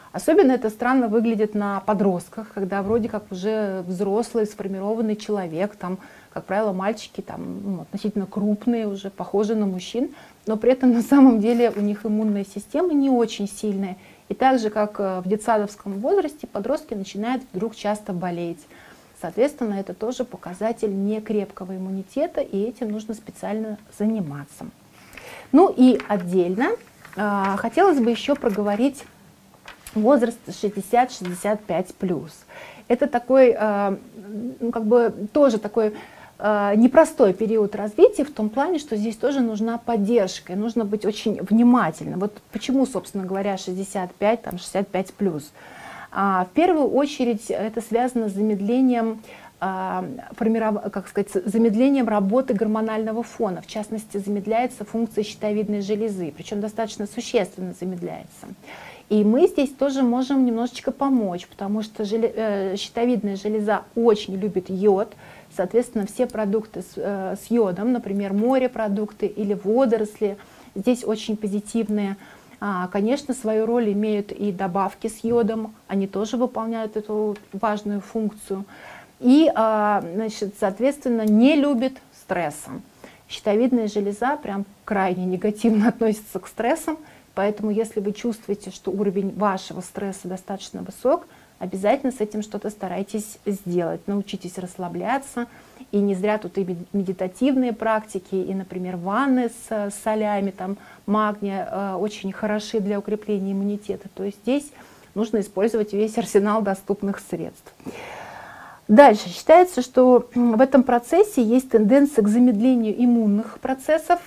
Особенно это странно выглядит на подростках, когда вроде как уже взрослый, сформированный человек, там, как правило, мальчики там, ну, относительно крупные, уже похожи на мужчин, но при этом на самом деле у них иммунная система не очень сильная. И так же, как в детсадовском возрасте, подростки начинают вдруг часто болеть. Соответственно, это тоже показатель некрепкого иммунитета, и этим нужно специально заниматься. Ну и отдельно э, хотелось бы еще проговорить возраст шестьдесят — шестьдесят пять плюс. Это такой, э, ну, как бы тоже такой э, непростой период развития в том плане, что здесь тоже нужна поддержка, и нужно быть очень внимательным. Вот почему, собственно говоря, шестьдесят пять, там, шестьдесят пять плюс. А, в первую очередь это связано с замедлением, а, формиров... как сказать, замедлением работы гормонального фона. В частности, замедляется функция щитовидной железы, причем достаточно существенно замедляется. И мы здесь тоже можем немножечко помочь, потому что желе... э, щитовидная железа очень любит йод. Соответственно, все продукты с, э, с йодом, например, морепродукты или водоросли, здесь очень позитивные. А, конечно, свою роль имеют и добавки с йодом, они тоже выполняют эту важную функцию. И, а, значит, соответственно, не любит стресса. Щитовидная железа прям крайне негативно относится к стрессам, поэтому если вы чувствуете, что уровень вашего стресса достаточно высок, обязательно с этим что-то старайтесь сделать. Научитесь расслабляться. И не зря тут и медитативные практики, и, например, ванны с солями, там, магния э, очень хороши для укрепления иммунитета. То есть здесь нужно использовать весь арсенал доступных средств. Дальше считается, что в этом процессе есть тенденция к замедлению иммунных процессов,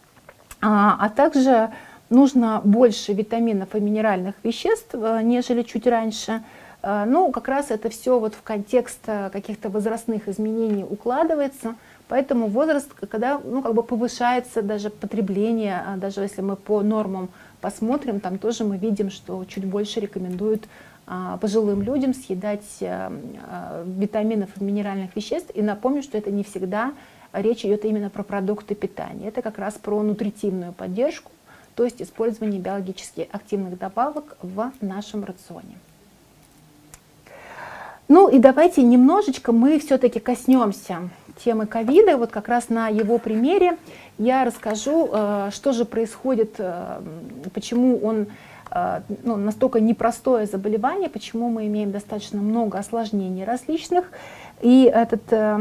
а, а также нужно больше витаминов и минеральных веществ, нежели чуть раньше. Ну, как раз это все вот в контекст каких-то возрастных изменений укладывается, поэтому возраст, когда, ну, как бы повышается даже потребление, даже если мы по нормам посмотрим, там тоже мы видим, что чуть больше рекомендуют а, пожилым людям съедать а, а, витаминов и минеральных веществ. И напомню, что это не всегда речь идет именно про продукты питания, это как раз про нутритивную поддержку, то есть использование биологически активных добавок в нашем рационе. Ну и давайте немножечко мы все-таки коснемся темы ковида. Вот как раз на его примере я расскажу, что же происходит, почему он, ну, настолько непростое заболевание, почему мы имеем достаточно много осложнений различных. И этот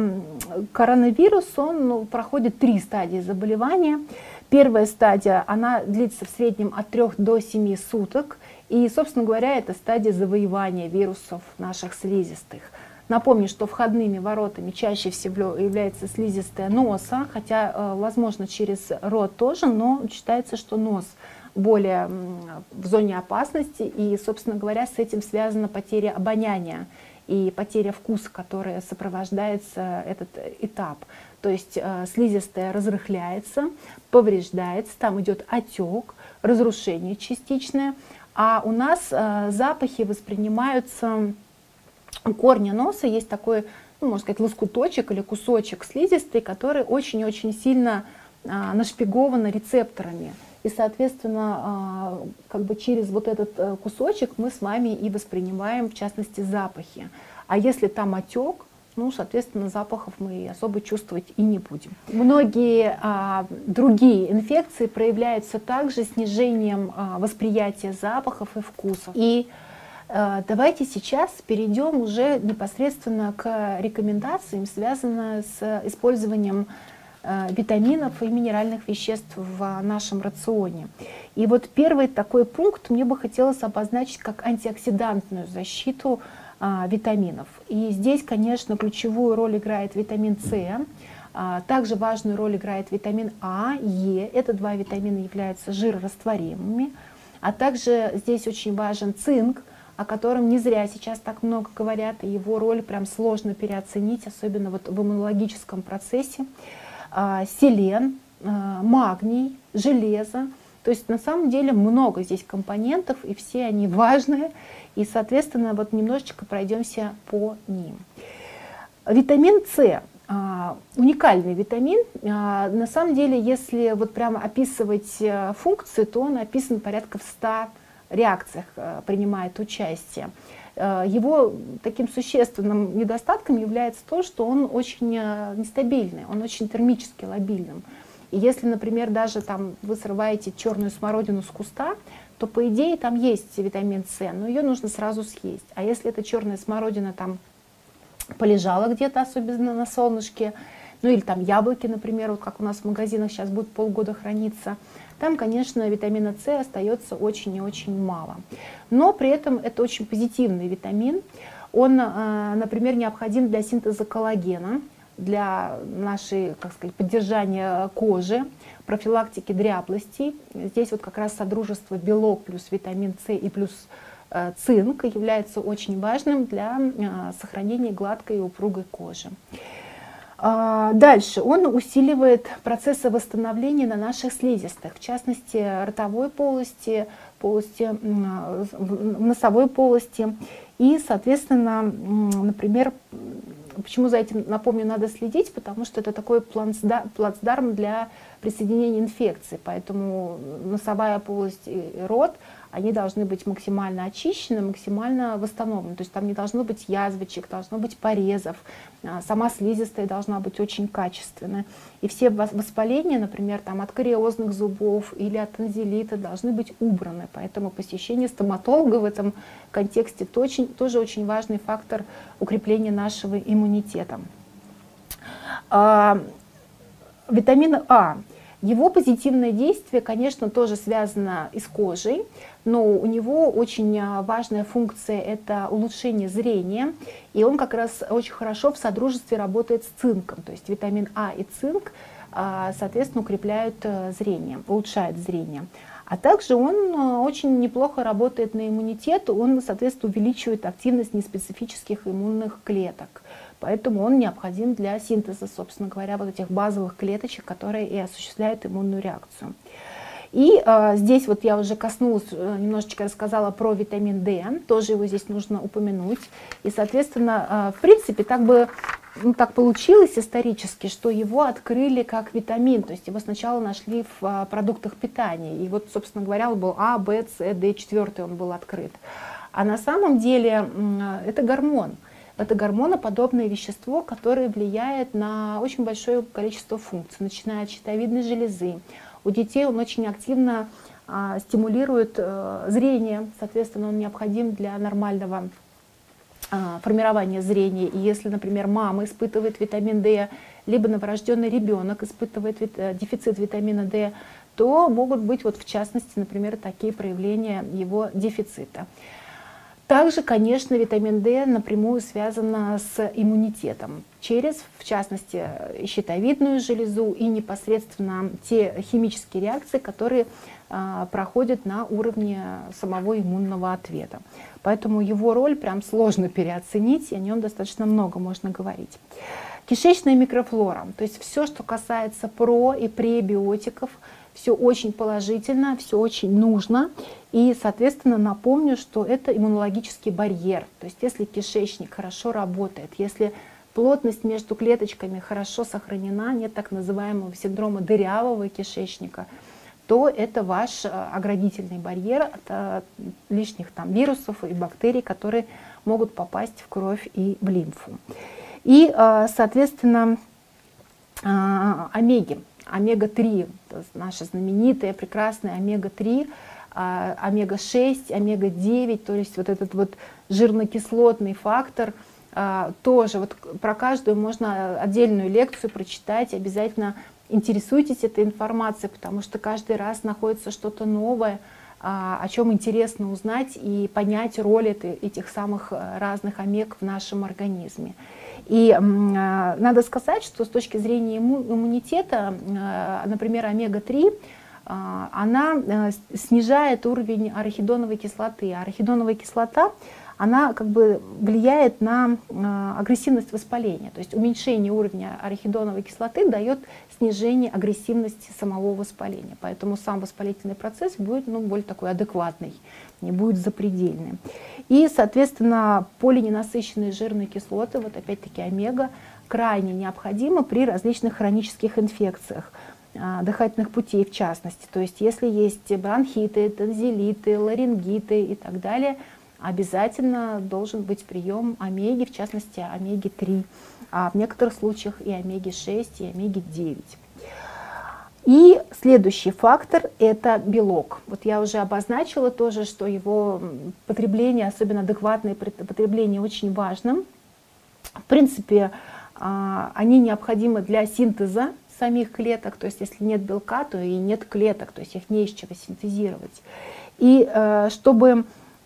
коронавирус, он, ну, проходит три стадии заболевания. Первая стадия, она длится в среднем от трёх до семи суток. И, собственно говоря, это стадия завоевания вирусов наших слизистых. Напомню, что входными воротами чаще всего является слизистая носа, хотя, возможно, через рот тоже, но считается, что нос более в зоне опасности. И, собственно говоря, с этим связана потеря обоняния и потеря вкуса, которая сопровождается этот этап. То есть э, слизистая разрыхляется, повреждается, там идет отек, разрушение частичное. А у нас э, запахи воспринимаются, у корня носа есть такой, ну, можно сказать, лоскуточек или кусочек слизистой, который очень-очень сильно э, нашпигован рецепторами. И, соответственно, э, как бы через вот этот э, кусочек мы с вами и воспринимаем, в частности, запахи. А если там отек, ну, соответственно, запахов мы особо чувствовать и не будем. Многие а, другие инфекции проявляются также снижением а, восприятия запахов и вкусов. И а, давайте сейчас перейдем уже непосредственно к рекомендациям, связанным с использованием а, витаминов и минеральных веществ в нашем рационе. И вот первый такой пункт мне бы хотелось обозначить как антиоксидантную защиту витаминов. И здесь, конечно, ключевую роль играет витамин С, также важную роль играет витамин А, Е. Это два витамина являются жирорастворимыми, а также здесь очень важен цинк, о котором не зря сейчас так много говорят, и его роль прям сложно переоценить, особенно вот в иммунологическом процессе. Селен, магний, железо. То есть на самом деле много здесь компонентов, и все они важные. И, соответственно, вот немножечко пройдемся по ним. Витамин С, уникальный витамин. На самом деле, если вот прямо описывать функции, то он описан порядка в ста реакциях принимает участие. Его таким существенным недостатком является то, что он очень нестабильный, он очень термически лобильным. И если, например, даже там вы срываете черную смородину с куста, то по идее там есть витамин С, но ее нужно сразу съесть. А если эта черная смородина там полежала где-то, особенно на солнышке, ну или там яблоки, например, вот как у нас в магазинах сейчас будут полгода храниться, там, конечно, витамина С остается очень и очень мало. Но при этом это очень позитивный витамин. Он, например, необходим для синтеза коллагена, для нашей, как сказать, поддержания кожи, профилактики дряблости. Здесь вот как раз содружество белок плюс витамин С и плюс э, цинк является очень важным для э, сохранения гладкой и упругой кожи. А, дальше он усиливает процессы восстановления на наших слизистых, в частности ротовой полости, полости э, носовой полости. И, соответственно, например, почему за этим, напомню, надо следить, потому что это такой плацдарм для присоединения инфекций, поэтому носовая полость и рот, они должны быть максимально очищены, максимально восстановлены, то есть там не должно быть язвочек, должно быть порезов, сама слизистая должна быть очень качественная. И все воспаления, например, там, от кариозных зубов или от танзелита должны быть убраны, поэтому посещение стоматолога в этом контексте то очень, тоже очень важный фактор укрепления нашего иммунитета. А, витамин А. Его позитивное действие, конечно, тоже связано и с кожей, но у него очень важная функция — это улучшение зрения, и он как раз очень хорошо в содружестве работает с цинком, то есть витамин А и цинк, соответственно, укрепляют зрение, улучшают зрение. А также он очень неплохо работает на иммунитет, он, соответственно, увеличивает активность неспецифических иммунных клеток. Поэтому он необходим для синтеза, собственно говоря, вот этих базовых клеточек, которые и осуществляют иммунную реакцию. И э, здесь вот я уже коснулась, немножечко рассказала про витамин D, тоже его здесь нужно упомянуть. И, соответственно, э, в принципе, так бы ну, так получилось исторически, что его открыли как витамин, то есть его сначала нашли в э, продуктах питания. И вот, собственно говоря, он был А, Б, С, Д, четвертый он был открыт. А на самом деле э, это гормон. Это гормоноподобное вещество, которое влияет на очень большое количество функций, начиная от щитовидной железы. У детей он очень активно а, стимулирует а, зрение, соответственно, он необходим для нормального а, формирования зрения. И если, например, мама испытывает витамин D, либо новорожденный ребенок испытывает вит, дефицит витамина D, то могут быть, вот, в частности, например, такие проявления его дефицита. Также, конечно, витамин D напрямую связан с иммунитетом через, в частности, щитовидную железу и непосредственно те химические реакции, которые а, проходят на уровне самого иммунного ответа. Поэтому его роль прям сложно переоценить, и о нем достаточно много можно говорить. Кишечная микрофлора, то есть все, что касается про- и пребиотиков, все очень положительно, все очень нужно. И, соответственно, напомню, что это иммунологический барьер. То есть если кишечник хорошо работает, если плотность между клеточками хорошо сохранена, нет так называемого синдрома дырявого кишечника, то это ваш оградительный барьер от лишних там вирусов и бактерий, которые могут попасть в кровь и в лимфу. И, соответственно, омеги. омега три, наша знаменитая, прекрасная омега три, омега шесть, омега девять, то есть вот этот вот жирнокислотный фактор, тоже вот про каждую можно отдельную лекцию прочитать, обязательно интересуйтесь этой информацией, потому что каждый раз находится что-то новое, о чем интересно узнать и понять роль этих самых разных омег в нашем организме. И э, надо сказать, что с точки зрения иммунитета, э, например, омега три, э, она э, снижает уровень арахидоновой кислоты. А арахидоновая кислота, она как бы влияет на э, агрессивность воспаления. То есть уменьшение уровня арахидоновой кислоты дает снижение агрессивности самого воспаления. Поэтому сам воспалительный процесс будет ну, более такой адекватный, не будет запредельным. И, соответственно, полиненасыщенные жирные кислоты, вот опять-таки омега, крайне необходимы при различных хронических инфекциях. дыхательных путей в частности. То есть если есть бронхиты, тонзиллиты, ларингиты и так далее, обязательно должен быть прием омеги, в частности омеги три, а в некоторых случаях и омеги шесть, и омеги девять. И следующий фактор – это белок. Вот я уже обозначила тоже, что его потребление, особенно адекватное потребление, очень важно. В принципе, они необходимы для синтеза самих клеток, то есть если нет белка, то и нет клеток, то есть их не из чего синтезировать. И чтобы,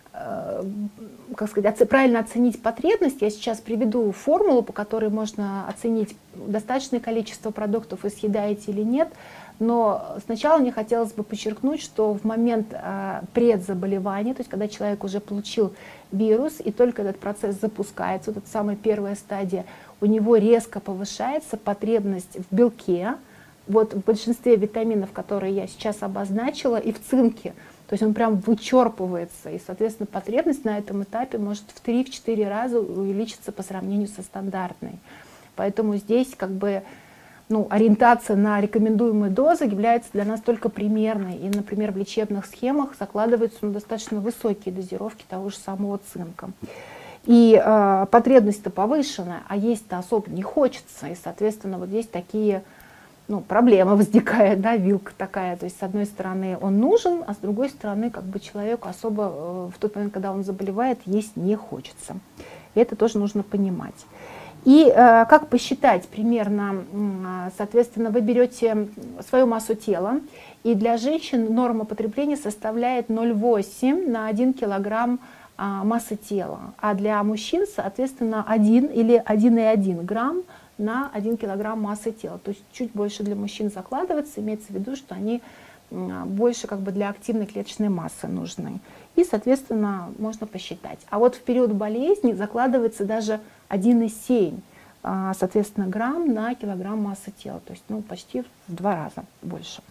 как сказать, правильно оценить потребность, я сейчас приведу формулу, по которой можно оценить, достаточное количество продуктов вы съедаете или нет. Но сначала мне хотелось бы подчеркнуть, что в момент предзаболевания, то есть когда человек уже получил вирус, и только этот процесс запускается, вот эта самая первая стадия, у него резко повышается потребность в белке, вот в большинстве витаминов, которые я сейчас обозначила, и в цинке. То есть он прям вычерпывается, и, соответственно, потребность на этом этапе может в три-четыре раза увеличиться по сравнению со стандартной. Поэтому здесь как бы ну, ориентация на рекомендуемые дозы является для нас только примерной. И, например, в лечебных схемах закладываются ну, достаточно высокие дозировки того же самого цинка. И э, потребность-то повышенная, а есть-то особо не хочется. И, соответственно, вот здесь такие ну, проблемы возникают, да, вилка такая. То есть, с одной стороны, он нужен, а с другой стороны, как бы человеку особо э, в тот момент, когда он заболевает, есть не хочется. И это тоже нужно понимать. И э, как посчитать примерно, э, соответственно, вы берете свою массу тела, и для женщин норма потребления составляет ноль целых восемь десятых на один килограмм э, массы тела, а для мужчин, соответственно, один или один целых одна десятая грамм на один килограмм массы тела. То есть чуть больше для мужчин закладывается, имеется в виду, что они э, больше как бы для активной клеточной массы нужны. И, соответственно, можно посчитать. А вот в период болезни закладывается даже один целых семь десятых, соответственно, грамм на килограмм массы тела. То есть ну, почти в два раза больше.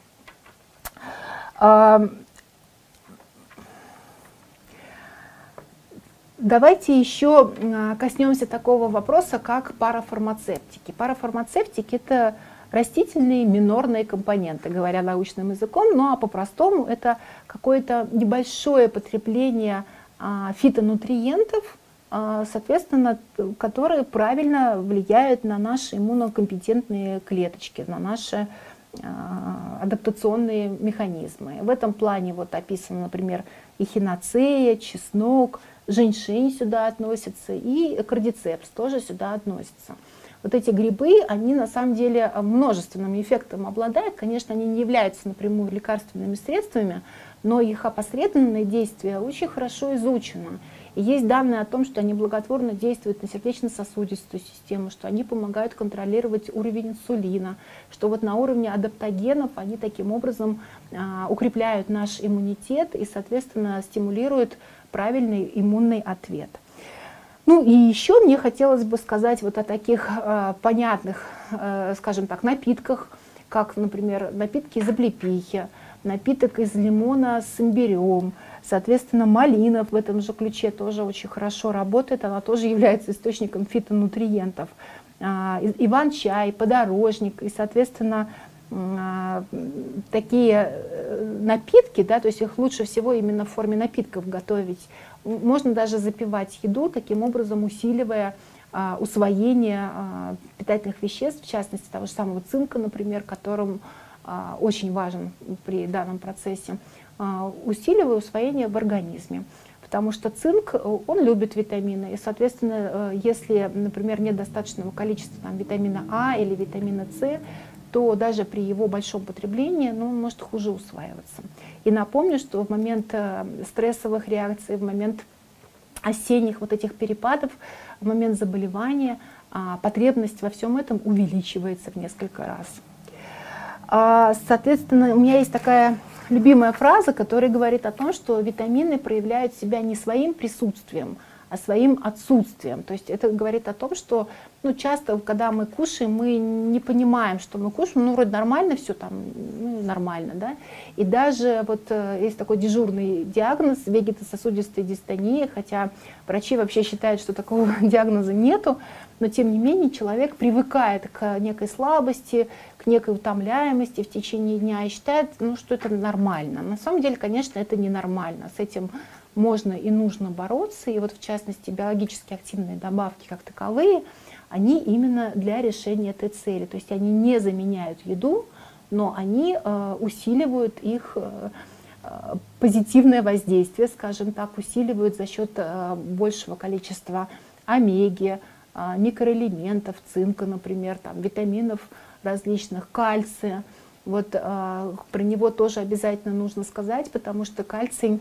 Давайте еще коснемся такого вопроса, как парафармацевтики. Парафармацевтики – это растительные минорные компоненты, говоря научным языком, ну а по-простому это какое-то небольшое потребление а, фитонутриентов, а, соответственно, которые правильно влияют на наши иммунокомпетентные клеточки, на наши а, адаптационные механизмы. В этом плане вот описано, например, эхиноцея, чеснок, женьшень сюда относится, и кардицепс тоже сюда относится. Вот эти грибы, они на самом деле множественным эффектом обладают. Конечно, они не являются напрямую лекарственными средствами, но их опосредованное действие очень хорошо изучено. И есть данные о том, что они благотворно действуют на сердечно-сосудистую систему, что они помогают контролировать уровень инсулина, что вот на уровне адаптогенов они таким образом а, укрепляют наш иммунитет и, соответственно, стимулируют правильный иммунный ответ. Ну и еще мне хотелось бы сказать вот о таких э, понятных, э, скажем так, напитках, как, например, напитки из облепихи, напиток из лимона с имбирем, соответственно, малина в этом же ключе тоже очень хорошо работает, она тоже является источником фитонутриентов, э, иван-чай, подорожник, и, соответственно, э, такие напитки, да, то есть их лучше всего именно в форме напитков готовить. Можно даже запивать еду, таким образом усиливая а, усвоение а, питательных веществ, в частности того же самого цинка, например, которым а, очень важен при данном процессе, а, усиливая усвоение в организме. Потому что цинк, он любит витамины, и, соответственно, если, например, нет достаточного количества там, витамина А или витамина С, то даже при его большом потреблении ну, он может хуже усваиваться. И напомню, что в момент э, стрессовых реакций, в момент осенних вот этих перепадов, в момент заболевания э, потребность во всем этом увеличивается в несколько раз. А, соответственно, у меня есть такая любимая фраза, которая говорит о том, что витамины проявляют себя не своим присутствием, а своим отсутствием. То есть это говорит о том, что ну, часто, когда мы кушаем, мы не понимаем, что мы кушаем, ну, вроде нормально все там, ну, нормально, да. И даже вот э, есть такой дежурный диагноз вегетососудистая дистония, хотя врачи вообще считают, что такого диагноза нету, но тем не менее человек привыкает к некой слабости, к некой утомляемости в течение дня и считает, ну, что это нормально. На самом деле, конечно, это ненормально. С этим можно и нужно бороться, и вот в частности биологически активные добавки как таковые, они именно для решения этой цели. То есть они не заменяют еду, но они э, усиливают их э, позитивное воздействие, скажем так, усиливают за счет э, большего количества омеги, э, микроэлементов, цинка, например, там, витаминов различных, кальция. Вот э, про него тоже обязательно нужно сказать, потому что кальций,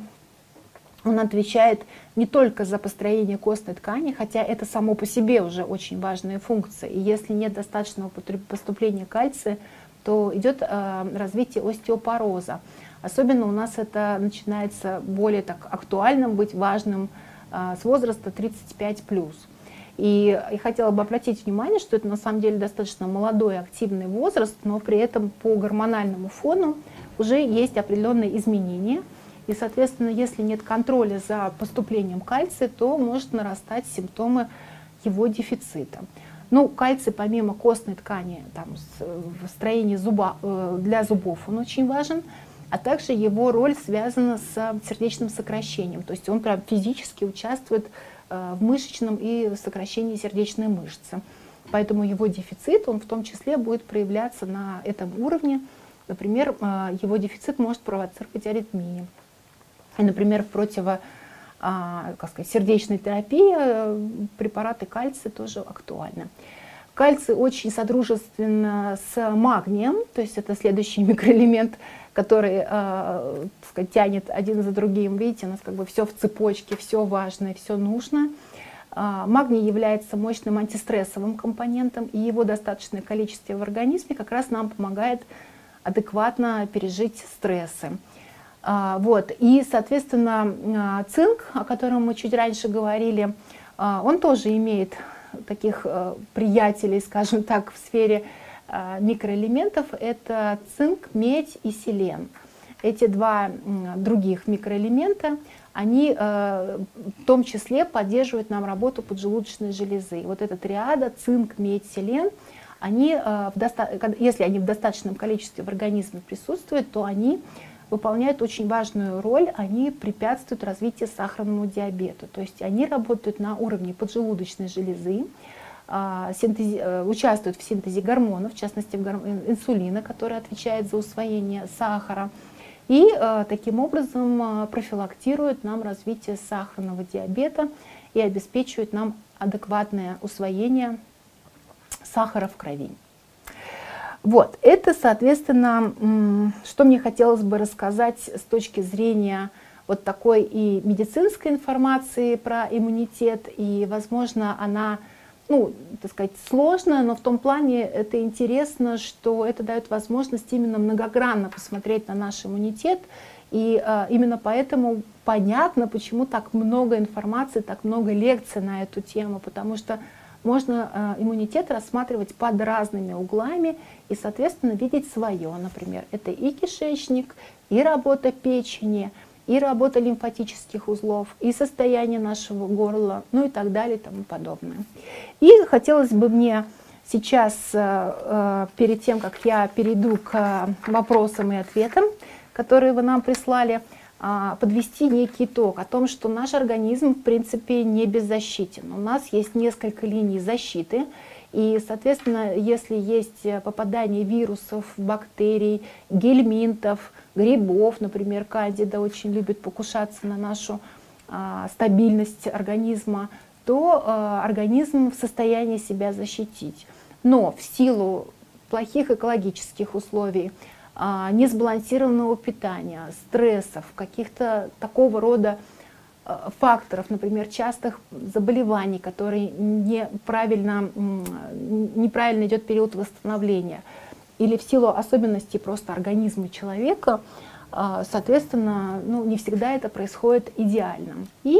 он отвечает не только за построение костной ткани, хотя это само по себе уже очень важная функция. И если нет достаточного поступления кальция, то идет э, развитие остеопороза. Особенно у нас это начинается более так актуальным, быть важным э, с возраста тридцать пять плюс. И я хотела бы обратить внимание, что это на самом деле достаточно молодой активный возраст, но при этом по гормональному фону уже есть определенные изменения. И, соответственно, если нет контроля за поступлением кальция, то может нарастать симптомы его дефицита. Ну, кальций помимо костной ткани, там, в строении зуба, для зубов он очень важен, а также его роль связана с сердечным сокращением. То есть он прям физически участвует в мышечном и сокращении сердечной мышцы. Поэтому его дефицит, он в том числе будет проявляться на этом уровне. Например, его дефицит может провоцировать аритмии. И, например, в противо, а, как сказать, сердечной терапии препараты кальция тоже актуальны. Кальций очень содружественно с магнием, то есть это следующий микроэлемент, который а, так сказать, тянет один за другим. Видите, у нас как бы все в цепочке, все важное, все нужно. А, магний является мощным антистрессовым компонентом, и его достаточное количество в организме как раз нам помогает адекватно пережить стрессы. Вот. И, соответственно, цинк, о котором мы чуть раньше говорили, он тоже имеет таких приятелей, скажем так, в сфере микроэлементов. Это цинк, медь и селен. Эти два других микроэлемента, они в том числе поддерживают нам работу поджелудочной железы. Вот эта триада цинк, медь, селен, они, если они в достаточном количестве в организме присутствуют, то они выполняют очень важную роль, они препятствуют развитию сахарному диабету. То есть они работают на уровне поджелудочной железы, синтези, участвуют в синтезе гормонов, в частности в гормон, инсулина, который отвечает за усвоение сахара, и таким образом профилактируют нам развитие сахарного диабета и обеспечивают нам адекватное усвоение сахара в крови. Вот, это, соответственно, что мне хотелось бы рассказать с точки зрения вот такой и медицинской информации про иммунитет, и, возможно, она, ну, так сказать, сложная, но в том плане это интересно, что это дает возможность именно многогранно посмотреть на наш иммунитет, и а, именно поэтому понятно, почему так много информации, так много лекций на эту тему, потому что можно э, иммунитет рассматривать под разными углами и, соответственно, видеть свое. Например, это и кишечник, и работа печени, и работа лимфатических узлов, и состояние нашего горла, ну и так далее и тому подобное. И хотелось бы мне сейчас, э, э, перед тем, как я перейду к вопросам и ответам, которые вы нам прислали, подвести некий итог о том, что наш организм в принципе не беззащитен. У нас есть несколько линий защиты, и, соответственно, если есть попадание вирусов, бактерий, гельминтов, грибов, например, кандида очень любит покушаться на нашу а, стабильность организма, то а, организм в состоянии себя защитить. Но в силу плохих экологических условий, несбалансированного питания, стрессов, каких-то такого рода факторов, например, частых заболеваний, которые неправильно, неправильно идет период восстановления, или в силу особенностей просто организма человека, соответственно, ну, не всегда это происходит идеально. И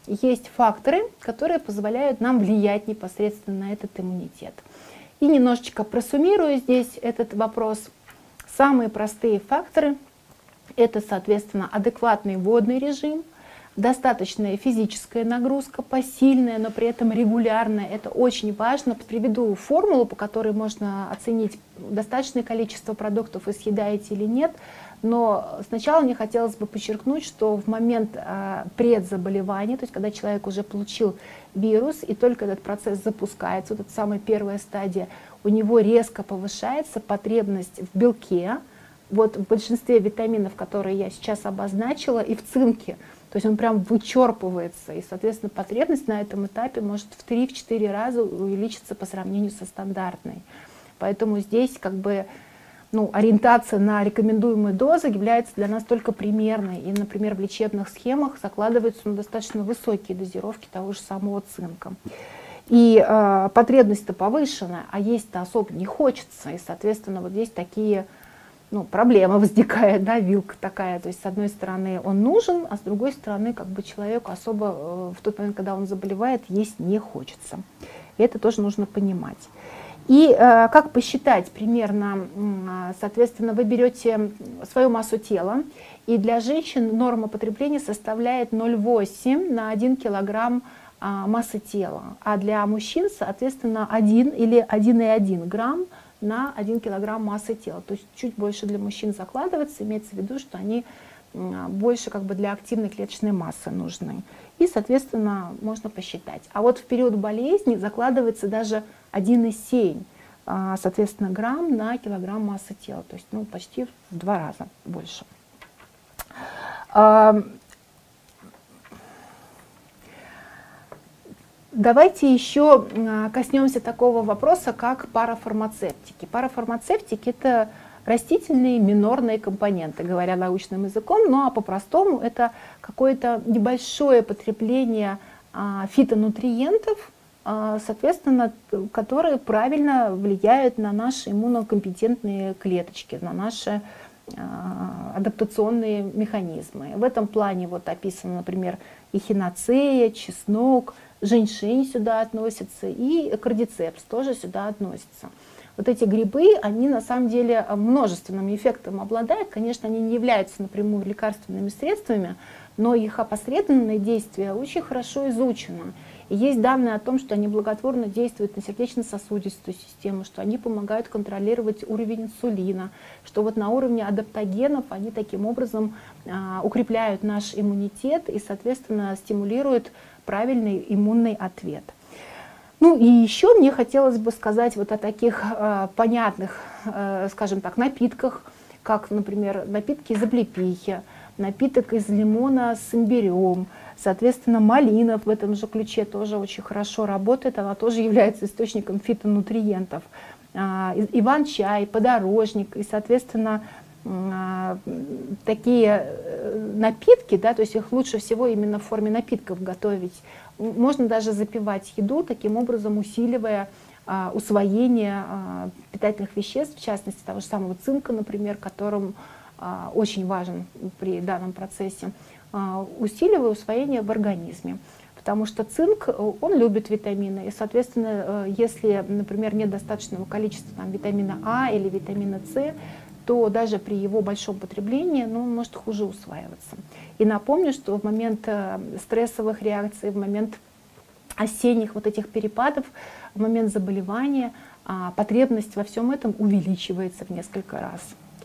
есть факторы, которые позволяют нам влиять непосредственно на этот иммунитет. И немножечко просуммирую здесь этот вопрос. Самые простые факторы — это, соответственно, адекватный водный режим, достаточная физическая нагрузка, посильная, но при этом регулярная. Это очень важно. Приведу формулу, по которой можно оценить, достаточное количество продуктов вы съедаете или нет. Но сначала мне хотелось бы подчеркнуть, что в момент а, предзаболевания, то есть когда человек уже получил вирус, и только этот процесс запускается, вот эта самая первая стадия, у него резко повышается потребность в белке, вот в большинстве витаминов, которые я сейчас обозначила, и в цинке. То есть он прям вычерпывается, и, соответственно, потребность на этом этапе может в три-четыре раза увеличиться по сравнению со стандартной. Поэтому здесь как бы, ну, ориентация на рекомендуемые дозы является для нас только примерной. И, например, в лечебных схемах закладываются, ну, достаточно высокие дозировки того же самого цинка. И э, потребность-то повышенная, а есть-то особо не хочется. И, соответственно, вот здесь такие... Ну, проблема возникает, да, вилка такая, то есть с одной стороны он нужен, а с другой стороны как бы человеку особо э, в тот момент, когда он заболевает, есть не хочется. И это тоже нужно понимать. И э, как посчитать примерно, э, соответственно, вы берете свою массу тела, и для женщин норма потребления составляет ноль целых восемь десятых на один килограмм э, массы тела, а для мужчин, соответственно, один или один и один грамм на один килограмм массы тела. То есть чуть больше для мужчин закладывается, имеется в виду, что они больше как бы для активной клеточной массы нужны. И, соответственно, можно посчитать. А вот в период болезни закладывается даже один целых семь десятых, соответственно, грамм на килограмм массы тела. То есть, ну, почти в два раза больше. Давайте еще коснемся такого вопроса, как парафармацевтики. Парафармацевтики — это растительные минорные компоненты, говоря научным языком, ну а по-простому это какое-то небольшое потребление фитонутриентов, соответственно, которые правильно влияют на наши иммунокомпетентные клеточки, на наши адаптационные механизмы. В этом плане вот описано, например, эхиноцея, чеснок, женьшень сюда относится, и кардицепс тоже сюда относится. Вот эти грибы, они на самом деле множественным эффектом обладают. Конечно, они не являются напрямую лекарственными средствами, но их опосредованное действие очень хорошо изучено. И есть данные о том, что они благотворно действуют на сердечно-сосудистую систему, что они помогают контролировать уровень инсулина, что вот на уровне адаптогенов они таким образом а, укрепляют наш иммунитет и, соответственно, стимулируют правильный иммунный ответ. Ну и еще мне хотелось бы сказать вот о таких э, понятных, э, скажем так, напитках, как, например, напитки из облепихи, напиток из лимона с имбирем, соответственно, малина в этом же ключе тоже очень хорошо работает, она тоже является источником фитонутриентов. Э, иван-чай, подорожник и, соответственно, э, такие напитки, да, то есть их лучше всего именно в форме напитков готовить. Можно даже запивать еду, таким образом усиливая а, усвоение а, питательных веществ, в частности того же самого цинка, например, которым а, очень важен при данном процессе, а, усиливая усвоение в организме. Потому что цинк, он любит витамины, и, соответственно, если, например, нет достаточного количества там, витамина А или витамина С, то даже при его большом потреблении, ну, он может хуже усваиваться. И напомню, что в момент э, стрессовых реакций, в момент осенних вот этих перепадов, в момент заболевания э, потребность во всем этом увеличивается в несколько раз.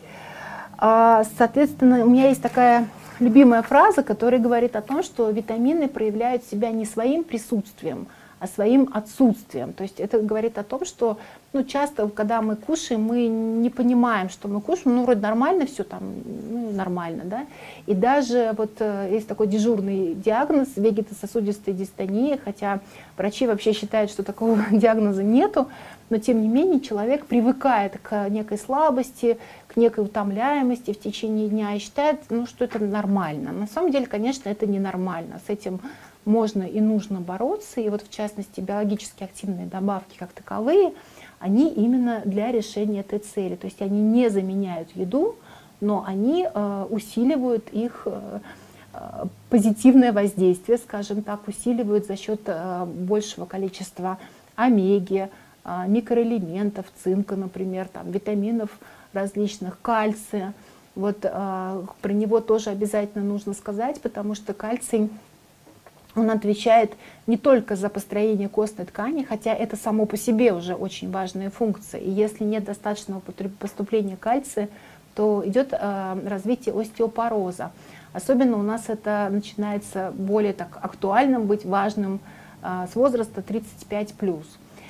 А, соответственно, у меня есть такая любимая фраза, которая говорит о том, что витамины проявляют себя не своим присутствием, а своим отсутствием. То есть это говорит о том, что ну, часто, когда мы кушаем, мы не понимаем, что мы кушаем, ну, вроде нормально все там, ну, нормально, да. И даже вот есть такой дежурный диагноз вегетососудистая дистония, хотя врачи вообще считают, что такого диагноза нету, но тем не менее человек привыкает к некой слабости, к некой утомляемости в течение дня и считает, ну, что это нормально. На самом деле, конечно, это ненормально. С этим можно и нужно бороться, и вот в частности биологически активные добавки как таковые, они именно для решения этой цели, то есть они не заменяют еду, но они э, усиливают их э, позитивное воздействие, скажем так, усиливают за счет большего количества омеги, микроэлементов, цинка, например, там, витаминов различных, кальция. Вот про него тоже обязательно нужно сказать, потому что кальций, он отвечает не только за построение костной ткани, хотя это само по себе уже очень важная функция. И если нет достаточного поступления кальция, то идет развитие остеопороза. Особенно у нас это начинается более так актуальным, быть важным с возраста тридцать пять плюс.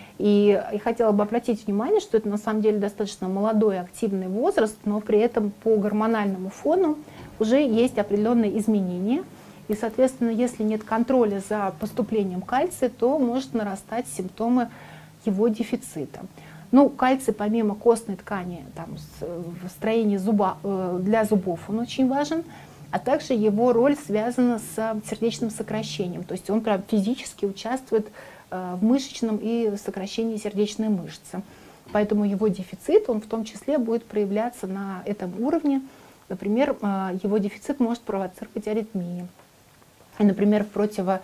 И я хотела бы обратить внимание, что это на самом деле достаточно молодой активный возраст, но при этом по гормональному фону уже есть определенные изменения. И, соответственно, если нет контроля за поступлением кальция, то может нарастать симптомы его дефицита. Ну, кальций помимо костной ткани, там, в строении зуба, для зубов он очень важен, а также его роль связана с сердечным сокращением. То есть он прям физически участвует в мышечном и сокращении сердечной мышцы. Поэтому его дефицит, он в том числе будет проявляться на этом уровне. Например, его дефицит может провоцировать аритмии. И, например, в противо,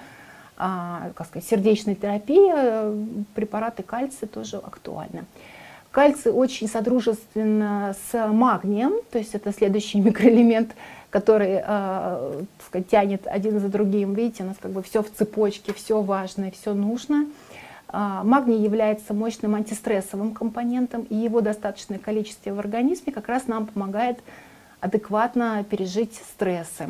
как сказать, сердечной терапии препараты кальция тоже актуальны. Кальций очень содружественно с магнием, то есть это следующий микроэлемент, который так сказать, тянет один за другим. Видите, у нас как бы все в цепочке, все важное, все нужно. Магний является мощным антистрессовым компонентом, и его достаточное количество в организме как раз нам помогает адекватно пережить стрессы.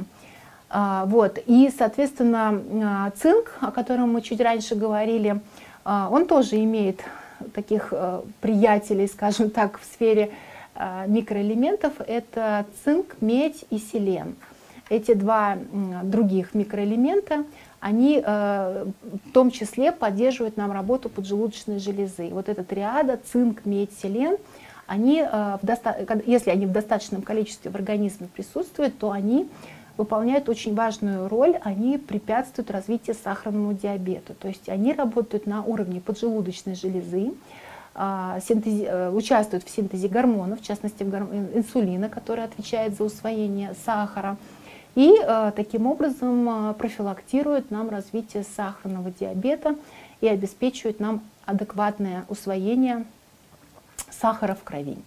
Вот. И, соответственно, цинк, о котором мы чуть раньше говорили, он тоже имеет таких приятелей, скажем так, в сфере микроэлементов. Это цинк, медь и селен. Эти два других микроэлемента, они в том числе поддерживают нам работу поджелудочной железы. Вот эта триада цинк, медь, селен, они, если они в достаточном количестве в организме присутствуют, то они выполняют очень важную роль, они препятствуют развитию сахарному диабету. То есть они работают на уровне поджелудочной железы, синтези, участвуют в синтезе гормонов, в частности в гормон, инсулина, который отвечает за усвоение сахара, и таким образом профилактируют нам развитие сахарного диабета и обеспечивают нам адекватное усвоение сахара в крови.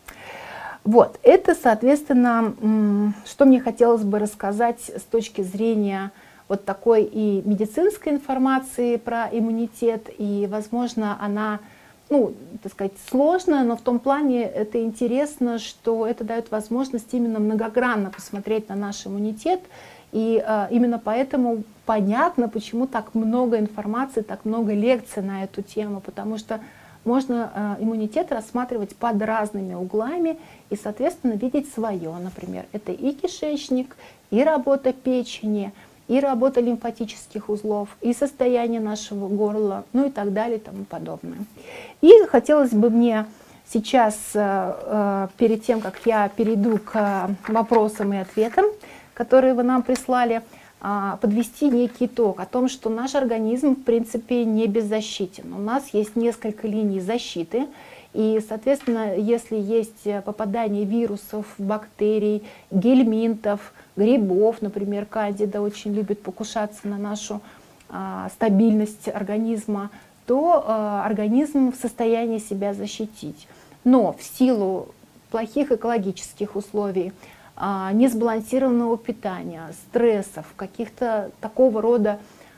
Вот, это, соответственно, что мне хотелось бы рассказать с точки зрения вот такой и медицинской информации про иммунитет, и, возможно, она, ну, так сказать, сложная, но в том плане это интересно, что это дает возможность именно многогранно посмотреть на наш иммунитет, и э, именно поэтому понятно, почему так много информации, так много лекций на эту тему, потому что можно э, иммунитет рассматривать под разными углами и, соответственно, видеть свое. Например, это и кишечник, и работа печени, и работа лимфатических узлов, и состояние нашего горла, ну и так далее и тому подобное. И хотелось бы мне сейчас, э, э, перед тем, как я перейду к вопросам и ответам, которые вы нам прислали, подвести некий итог о том, что наш организм в принципе не беззащитен. У нас есть несколько линий защиты, и, соответственно, если есть попадание вирусов, бактерий, гельминтов, грибов, например, кандида очень любит покушаться на нашу а, стабильность организма, то а, организм в состоянии себя защитить. Но в силу плохих экологических условий, несбалансированного питания, стрессов, каких-то такого рода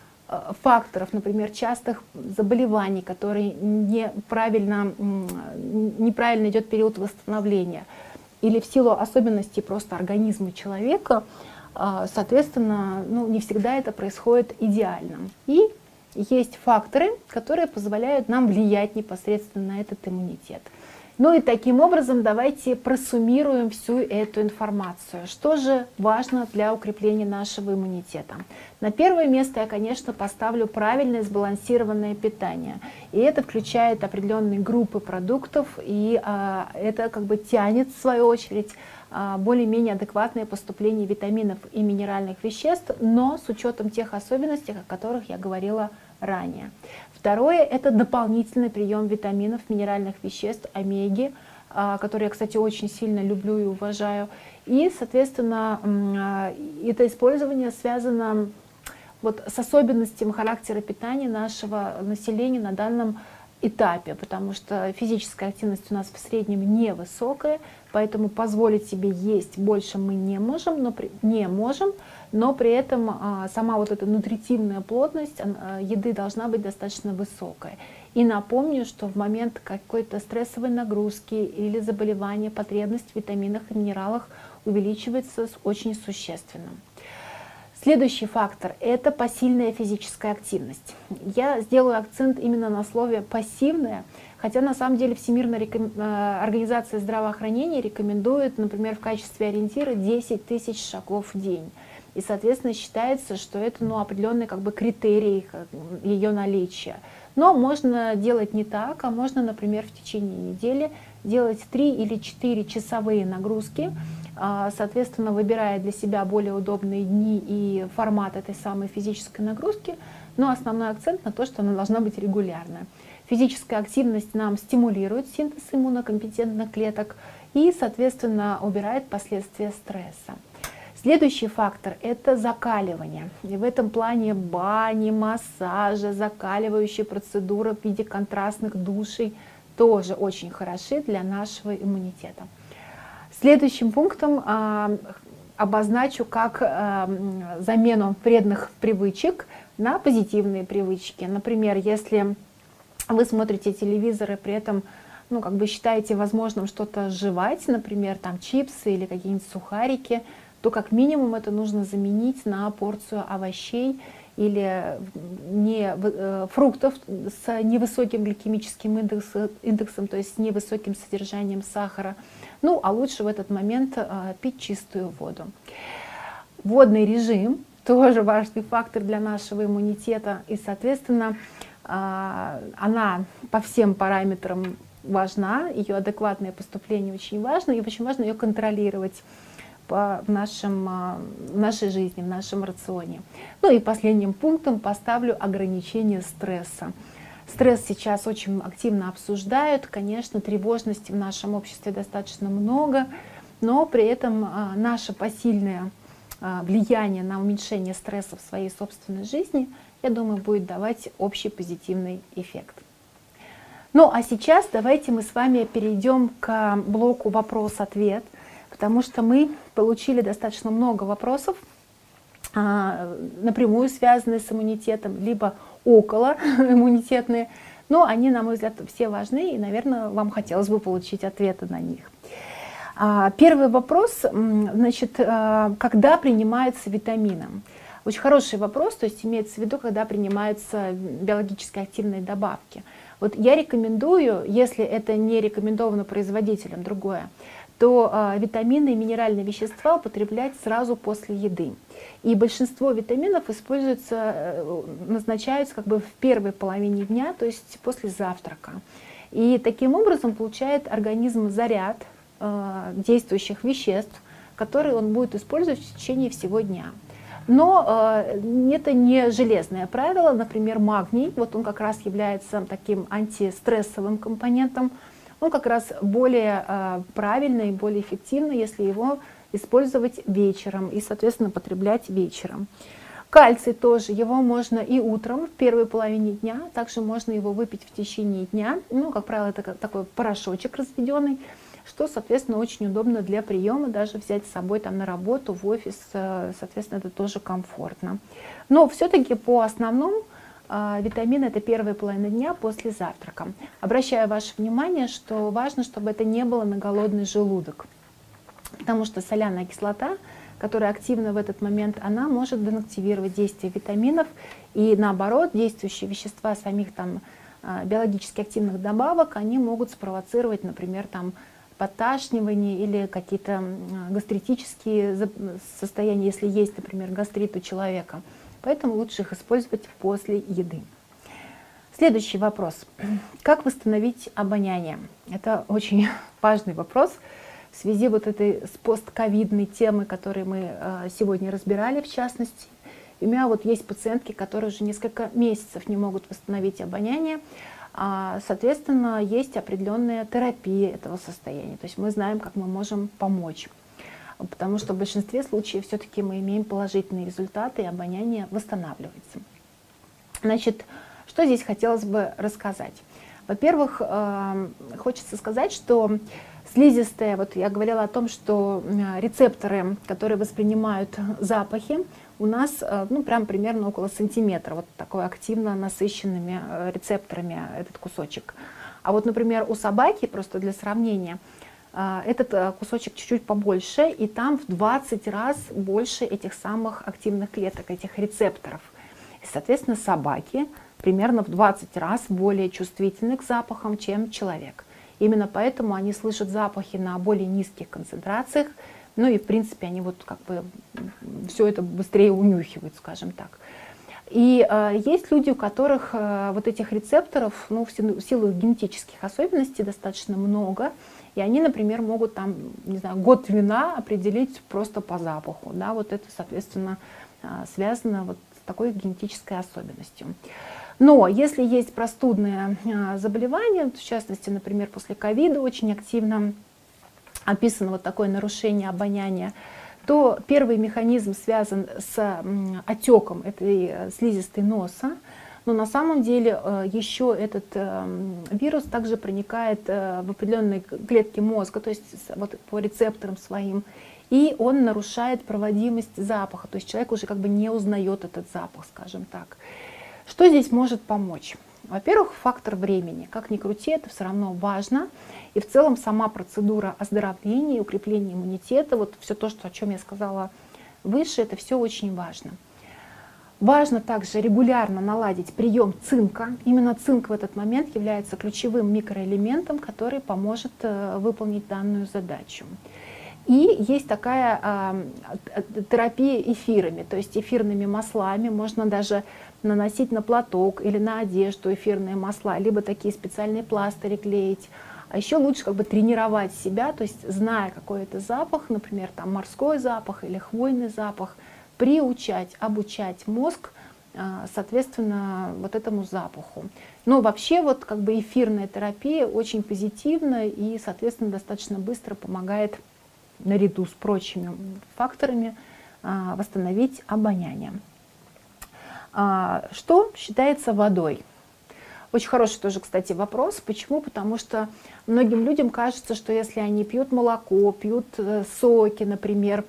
факторов, например, частых заболеваний, которые неправильно, неправильно идет период восстановления, или в силу особенностей просто организма человека, соответственно, ну, не всегда это происходит идеально. И есть факторы, которые позволяют нам влиять непосредственно на этот иммунитет. Ну и таким образом давайте просуммируем всю эту информацию. Что же важно для укрепления нашего иммунитета? На первое место я, конечно, поставлю правильное сбалансированное питание. И это включает определенные группы продуктов, и а, это как бы тянет, в свою очередь, а, более-менее адекватное поступление витаминов и минеральных веществ, но с учетом тех особенностей, о которых я говорила ранее. Второе – это дополнительный прием витаминов, минеральных веществ, омеги, которые я, кстати, очень сильно люблю и уважаю. И, соответственно, это использование связано вот с особенностями характера питания нашего населения на данном этапе, потому что физическая активность у нас в среднем невысокая, поэтому позволить себе есть больше мы не можем, но при, не можем, но при этом а, сама вот эта нутритивная плотность а, еды должна быть достаточно высокая. И напомню, что в момент какой-то стрессовой нагрузки или заболевания потребность в витаминах и минералах увеличивается очень существенно. Следующий фактор – это пассивная физическая активность. Я сделаю акцент именно на слове «пассивная», хотя на самом деле Всемирная реком... организация здравоохранения рекомендует, например, в качестве ориентира десять тысяч шагов в день. И, соответственно, считается, что это ну, определенный как бы, критерий ее наличия. Но можно делать не так, а можно, например, в течение недели делать три или четыре часовые нагрузки, соответственно, выбирая для себя более удобные дни и формат этой самой физической нагрузки, но основной акцент на то, что она должна быть регулярная. Физическая активность нам стимулирует синтез иммунокомпетентных клеток и, соответственно, убирает последствия стресса. Следующий фактор – это закаливание. И в этом плане бани, массажи, закаливающие процедуры в виде контрастных душей тоже очень хороши для нашего иммунитета. Следующим пунктом э, обозначу как э, замену вредных привычек на позитивные привычки. Например, если вы смотрите телевизор и при этом ну, как бы считаете возможным что-то жевать, например, там чипсы или какие-нибудь сухарики, то как минимум это нужно заменить на порцию овощей или не, э, фруктов с невысоким гликемическим индексом, индексом, то есть с невысоким содержанием сахара. Ну, а лучше в этот момент э, пить чистую воду. Водный режим тоже важный фактор для нашего иммунитета, и, соответственно, э, она по всем параметрам важна, ее адекватное поступление очень важно, и очень важно ее контролировать в, нашем, в нашей жизни, в нашем рационе. Ну и последним пунктом поставлю ограничение стресса. Стресс сейчас очень активно обсуждают, конечно, тревожности в нашем обществе достаточно много, но при этом наше посильное влияние на уменьшение стресса в своей собственной жизни, я думаю, будет давать общий позитивный эффект. Ну а сейчас давайте мы с вами перейдем к блоку «Вопрос-ответ», потому что мы получили достаточно много вопросов, напрямую связанные с иммунитетом, либо около иммунитетные, но они, на мой взгляд, все важны, и, наверное, вам хотелось бы получить ответы на них. Первый вопрос, значит, когда принимаются витамины? Очень хороший вопрос, то есть имеется в виду, когда принимаются биологически активные добавки. Вот я рекомендую, если это не рекомендовано производителем, другое, то э, витамины и минеральные вещества употреблять сразу после еды. И большинство витаминов используются, э, назначаются как бы в первой половине дня, то есть после завтрака. И таким образом получает организм заряд э, действующих веществ, которые он будет использовать в течение всего дня. Но э, это не железное правило, например, магний, вот он как раз является таким антистрессовым компонентом, он как раз более э, правильно и более эффективно, если его использовать вечером и, соответственно, потреблять вечером. Кальций тоже, его можно и утром, в первой половине дня, также можно его выпить в течение дня, ну, как правило, это такой порошочек разведенный, что, соответственно, очень удобно для приема, даже взять с собой там на работу, в офис, соответственно, это тоже комфортно. Но все-таки по основному э, витамины это первая половина дня после завтрака. Обращаю ваше внимание, что важно, чтобы это не было на голодный желудок, потому что соляная кислота, которая активна в этот момент, она может деактивировать действие витаминов, и наоборот, действующие вещества самих там э, биологически активных добавок, они могут спровоцировать, например, там, подташнивание или какие-то гастритические состояния, если есть, например, гастрит у человека. Поэтому лучше их использовать после еды. Следующий вопрос. Как восстановить обоняние? Это очень важный вопрос в связи вот этой с постковидной темой, которую мы сегодня разбирали, в частности. У меня вот есть пациентки, которые уже несколько месяцев не могут восстановить обоняние. Соответственно, есть определенная терапия этого состояния. То есть мы знаем, как мы можем помочь. потому что в большинстве случаев все-таки мы имеем положительные результаты, и обоняние восстанавливается. Значит, что здесь хотелось бы рассказать? Во-первых, хочется сказать, что слизистая, вот я говорила о том, что рецепторы, которые воспринимают запахи, у нас, ну, прям примерно около сантиметра, вот такой активно насыщенными рецепторами этот кусочек. А вот, например, у собаки, просто для сравнения, этот кусочек чуть-чуть побольше, и там в двадцать раз больше этих самых активных клеток, этих рецепторов. И, соответственно, собаки примерно в двадцать раз более чувствительны к запахам, чем человек. Именно поэтому они слышат запахи на более низких концентрациях, ну и в принципе они вот как бы все это быстрее унюхивают, скажем так. И э, есть люди, у которых э, вот этих рецепторов, ну, в силу, в силу генетических особенностей достаточно много, и они, например, могут там, не знаю, год вина определить просто по запаху, да, вот это, соответственно, э, связано вот с такой генетической особенностью. Но если есть простудные э, заболевания, в частности, например, после ковида очень активно описано вот такое нарушение обоняния, то первый механизм связан с отеком этой слизистой носа, но на самом деле еще этот вирус также проникает в определенные клетки мозга, то есть вот по рецепторам своим, и он нарушает проводимость запаха, то есть человек уже как бы не узнает этот запах, скажем так. Что здесь может помочь? Во-первых, фактор времени. Как ни крути, это все равно важно. И в целом сама процедура оздоровления и укрепления иммунитета, вот все то, что, о чем я сказала выше, это все очень важно. Важно также регулярно наладить прием цинка. Именно цинк в этот момент является ключевым микроэлементом, который поможет выполнить данную задачу. И есть такая э, терапия эфирами, то есть эфирными маслами. Можно даже наносить на платок или на одежду эфирные масла, либо такие специальные пластыри клеить. А еще лучше как бы тренировать себя, то есть зная какой это запах, например, там морской запах или хвойный запах, приучать, обучать мозг, э, соответственно, вот этому запаху. Но вообще вот как бы эфирная терапия очень позитивна и, соответственно, достаточно быстро помогает наряду с прочими факторами восстановить обоняние. Что считается водой? Очень хороший тоже, кстати, вопрос. Почему? Потому что многим людям кажется, что если они пьют молоко, пьют соки, например,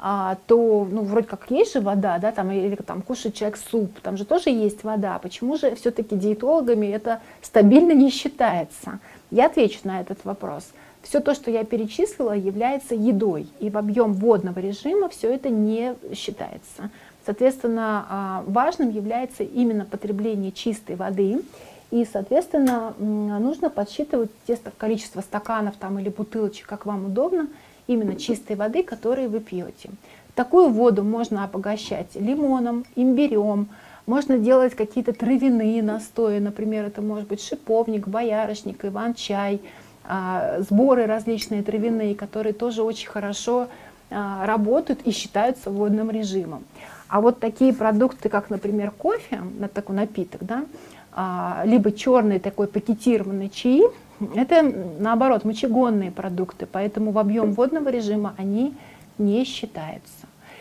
то, ну, вроде как есть же вода, да, там, или там кушает человек суп, там же тоже есть вода. Почему же все-таки диетологами это стабильно не считается? Я отвечу на этот вопрос. Все то, что я перечислила, является едой, и в объем водного режима все это не считается. Соответственно, важным является именно потребление чистой воды, и, соответственно, нужно подсчитывать те количество стаканов там, или бутылочек, как вам удобно, именно чистой воды, которую вы пьете. Такую воду можно обогащать лимоном, имбирем, можно делать какие-то травяные настои, например, это может быть шиповник, боярышник, иван-чай, сборы различные травяные, которые тоже очень хорошо работают и считаются водным режимом. А вот такие продукты, как, например, кофе, такой напиток, да, либо черный такой пакетированный чаи, это, наоборот, мочегонные продукты, поэтому в объем водного режима они не считаются.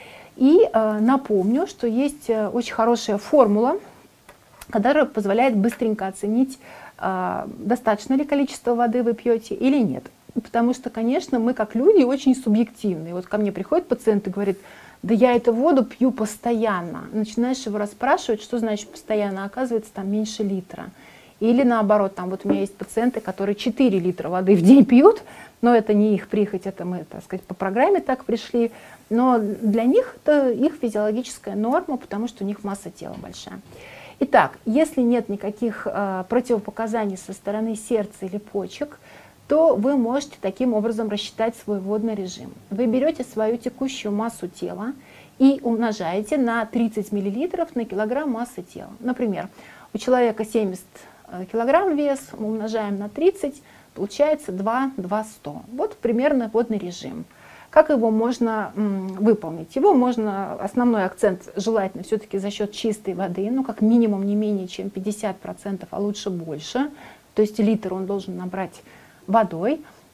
И напомню, что есть очень хорошая формула, которая позволяет быстренько оценить, достаточно ли количество воды вы пьете или нет. Потому что, конечно, мы как люди очень субъективны. Вот ко мне приходит пациент и говорит: да я эту воду пью постоянно. Начинаешь его расспрашивать, что значит постоянно, оказывается, там меньше литра. Или наоборот, там вот у меня есть пациенты, которые четыре литра воды в день пьют, но это не их прихоть, это мы, так сказать, по программе так пришли. Но для них это их физиологическая норма, потому что у них масса тела большая. Итак, если нет никаких э, противопоказаний со стороны сердца или почек, то вы можете таким образом рассчитать свой водный режим. Вы берете свою текущую массу тела и умножаете на тридцать миллилитров на килограмм массы тела. Например, у человека семьдесят килограмм вес, мы умножаем на тридцать, получается два тысячи сто. Вот примерно водный режим. Как его можно м, выполнить? Его можно, основной акцент желательно все-таки за счет чистой воды, ну как минимум не менее чем пятьдесят процентов, а лучше больше. То есть литр он должен набрать водой.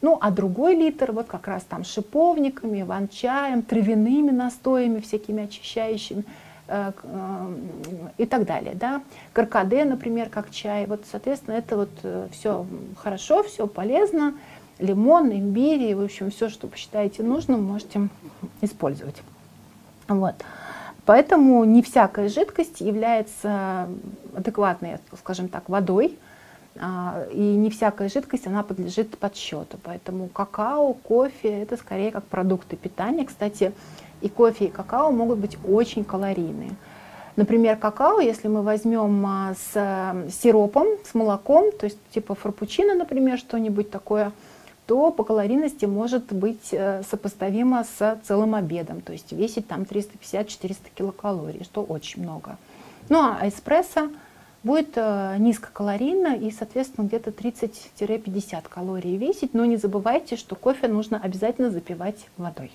Ну, а другой литр вот как раз там шиповниками, иван-чаем, травяными настоями, всякими очищающими э, э, и так далее. Да? Каркаде, например, как чай. Вот, соответственно, это вот э, все хорошо, все полезно. Лимон, имбирь, и, в общем, все, что посчитаете нужным, можете использовать. Вот. Поэтому не всякая жидкость является адекватной, скажем так, водой, и не всякая жидкость она подлежит подсчету. Поэтому какао, кофе — это скорее как продукты питания. Кстати, и кофе, и какао могут быть очень калорийные. Например, какао, если мы возьмем с сиропом, с молоком, то есть типа фраппучино, например, что-нибудь такое, то по калорийности может быть сопоставимо с целым обедом, то есть весить там триста пятьдесят — четыреста килокалорий, что очень много. Ну а эспрессо будет низкокалорийно и, соответственно, где-то тридцать — пятьдесят калорий весить, но не забывайте, что кофе нужно обязательно запивать водой.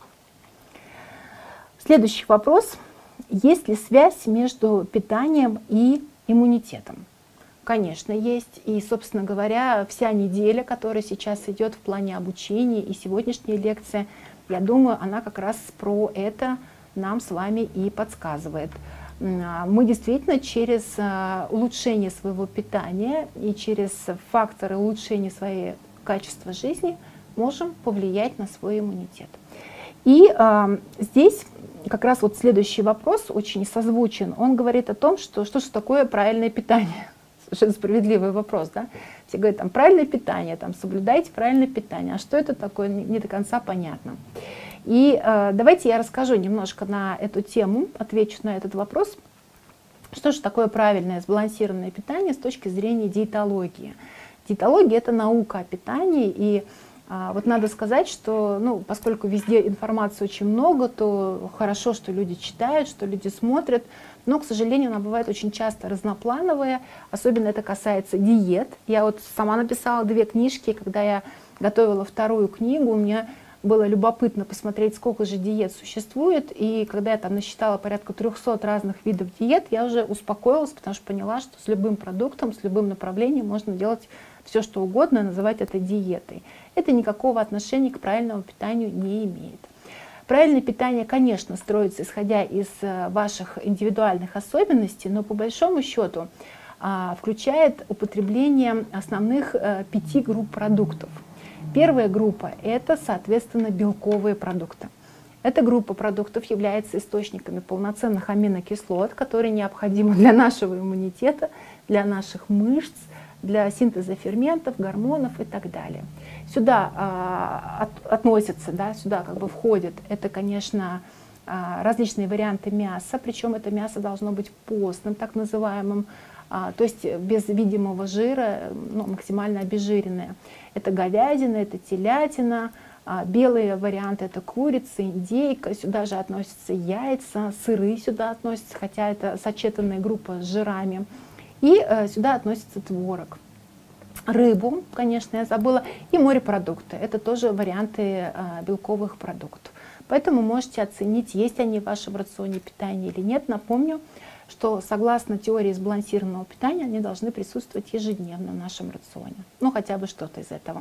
Следующий вопрос. Есть ли связь между питанием и иммунитетом? Конечно, есть. И, собственно говоря, вся неделя, которая сейчас идет в плане обучения, и сегодняшняя лекция, я думаю, она как раз про это нам с вами и подсказывает. Мы действительно через улучшение своего питания и через факторы улучшения своего качества жизни можем повлиять на свой иммунитет. И э, здесь как раз вот следующий вопрос очень созвучен. Он говорит о том, что что же такое правильное питание. Совершенно справедливый вопрос, да? Все говорят, там, правильное питание, там, соблюдайте правильное питание. А что это такое, не, не до конца понятно. И э, давайте я расскажу немножко на эту тему, отвечу на этот вопрос. Что же такое правильное сбалансированное питание с точки зрения диетологии? Диетология — это наука о питании, и э, вот надо сказать, что, ну, поскольку везде информации очень много, то хорошо, что люди читают, что люди смотрят. Но, к сожалению, она бывает очень часто разноплановая, особенно это касается диет. Я вот сама написала две книжки, когда я готовила вторую книгу, мне было любопытно посмотреть, сколько же диет существует, и когда я там насчитала порядка трёхсот разных видов диет, я уже успокоилась, потому что поняла, что с любым продуктом, с любым направлением можно делать все, что угодно, и называть это диетой. Это никакого отношения к правильному питанию не имеет. Правильное питание, конечно, строится исходя из ваших индивидуальных особенностей, но по большому счету включает употребление основных пяти групп продуктов. Первая группа — это, соответственно, белковые продукты. Эта группа продуктов является источниками полноценных аминокислот, которые необходимы для нашего иммунитета, для наших мышц, для синтеза ферментов, гормонов и так далее. Сюда а, от, относятся, да, сюда как бы входят, это, конечно, а, различные варианты мяса, причем это мясо должно быть постным, так называемым, а, то есть без видимого жира, ну, максимально обезжиренное. Это говядина, это телятина, а, белые варианты — это курица, индейка, сюда же относятся яйца, сыры сюда относятся, хотя это сочетанная группа с жирами. И э, сюда относится творог. Рыбу, конечно, я забыла, и морепродукты. Это тоже варианты э, белковых продуктов. Поэтому можете оценить, есть они в вашем рационе питания или нет. Напомню, что согласно теории сбалансированного питания они должны присутствовать ежедневно в нашем рационе. Ну, хотя бы что-то из этого.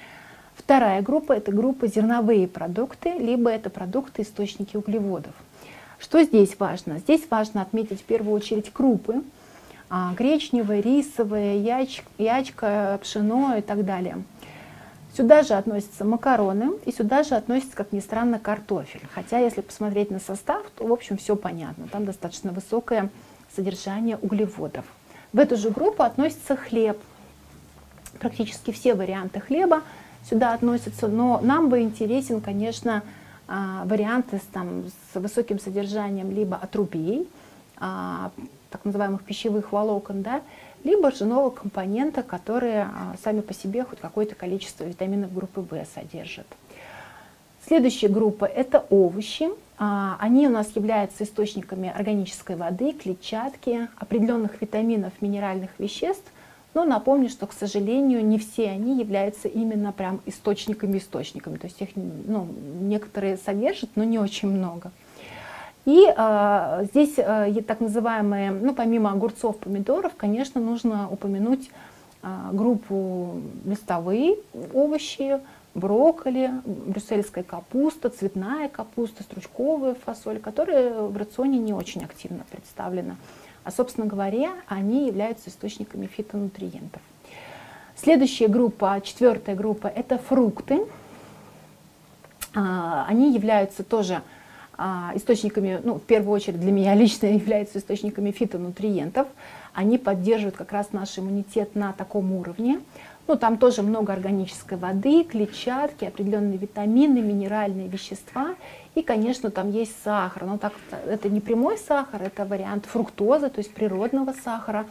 Вторая группа — это группа зерновые продукты, либо это продукты, источники углеводов. Что здесь важно? Здесь важно отметить в первую очередь крупы. Гречневая, рисовая, яч, ячка, пшено и так далее. Сюда же относятся макароны, и сюда же относится, как ни странно, картофель. Хотя, если посмотреть на состав, то, в общем, все понятно. Там достаточно высокое содержание углеводов. В эту же группу относится хлеб. Практически все варианты хлеба сюда относятся, но нам бы интересен, конечно, варианты с, там, с высоким содержанием либо отрубей, так называемых пищевых волокон, да, либо ржаного компонента, которые а, сами по себе хоть какое-то количество витаминов группы В содержат. Следующая группа — это овощи. А, они у нас являются источниками органической воды, клетчатки, определенных витаминов, минеральных веществ. Но напомню, что, к сожалению, не все они являются именно прям источниками-источниками. То есть их, ну, некоторые содержат, но не очень много. И э, здесь э, так называемые, ну, помимо огурцов, помидоров, конечно, нужно упомянуть э, группу листовые овощи, брокколи, брюссельская капуста, цветная капуста, стручковая фасоль, которые в рационе не очень активно представлены. А, собственно говоря, они являются источниками фитонутриентов. Следующая группа, четвертая группа, это фрукты. Они являются тоже источниками, ну, в первую очередь для меня лично являются источниками фитонутриентов. Они поддерживают как раз наш иммунитет на таком уровне. Ну, там тоже много органической воды, клетчатки, определенные витамины, минеральные вещества. И, конечно, там есть сахар. Но так, это не прямой сахар, это вариант фруктозы, то есть природного сахара.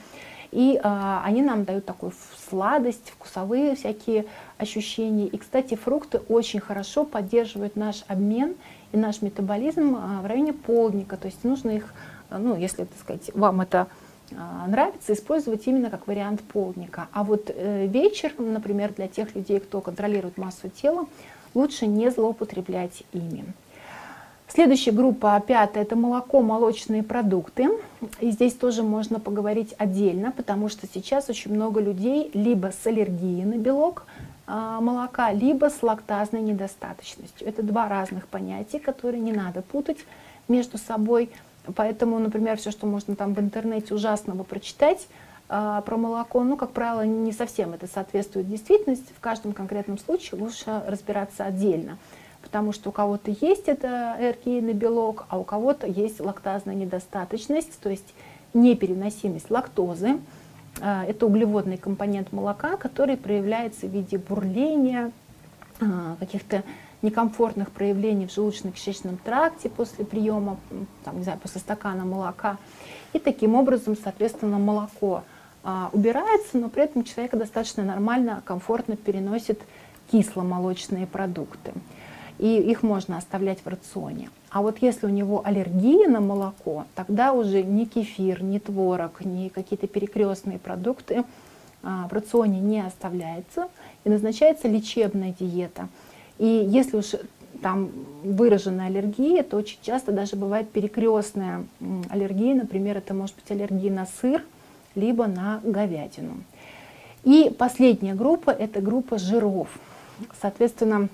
И а, они нам дают такую сладость, вкусовые всякие ощущения. И, кстати, фрукты очень хорошо поддерживают наш обмен и наш метаболизм а, в районе полдника. То есть нужно их, ну, если, так сказать, вам это а, нравится, использовать именно как вариант полдника. А вот э, вечер, например, для тех людей, кто контролирует массу тела, лучше не злоупотреблять ими. Следующая группа, пятая, это молоко, молочные продукты. И здесь тоже можно поговорить отдельно, потому что сейчас очень много людей либо с аллергией на белок а, молока, либо с лактазной недостаточностью. Это два разных понятия, которые не надо путать между собой. Поэтому, например, все, что можно там в интернете ужасного прочитать а, про молоко, ну, как правило, не совсем это соответствует действительности. В каждом конкретном случае лучше разбираться отдельно. Потому что у кого-то есть это аллергия на белок, а у кого-то есть лактазная недостаточность, то есть непереносимость лактозы. Это углеводный компонент молока, который проявляется в виде бурления, каких-то некомфортных проявлений в желудочно-кишечном тракте после приема, там, не знаю, после стакана молока. И таким образом, соответственно, молоко убирается, но при этом человек достаточно нормально, комфортно переносит кисломолочные продукты. И их можно оставлять в рационе. А вот если у него аллергия на молоко, тогда уже ни кефир, ни творог, ни какие-то перекрестные продукты а, в рационе не оставляется, и назначается лечебная диета. И если уж там выраженная аллергия, то очень часто даже бывает перекрестная аллергия, например, это может быть аллергия на сыр, либо на говядину. И последняя группа, это группа жиров. Соответственно,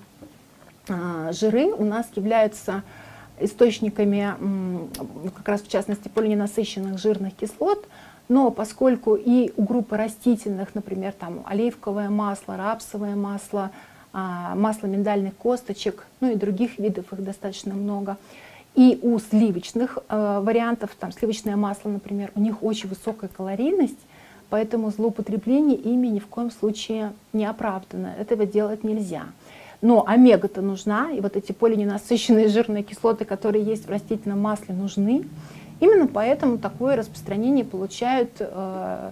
жиры у нас являются источниками, как раз в частности, полиненасыщенных жирных кислот, но поскольку и у группы растительных, например, там оливковое масло, рапсовое масло, масло миндальных косточек, ну и других видов, их достаточно много, и у сливочных вариантов, там сливочное масло, например, у них очень высокая калорийность, поэтому злоупотребление ими ни в коем случае не оправдано, этого делать нельзя. Но омега-то нужна, и вот эти полиненасыщенные жирные кислоты, которые есть в растительном масле, нужны. Именно поэтому такое распространение получают э,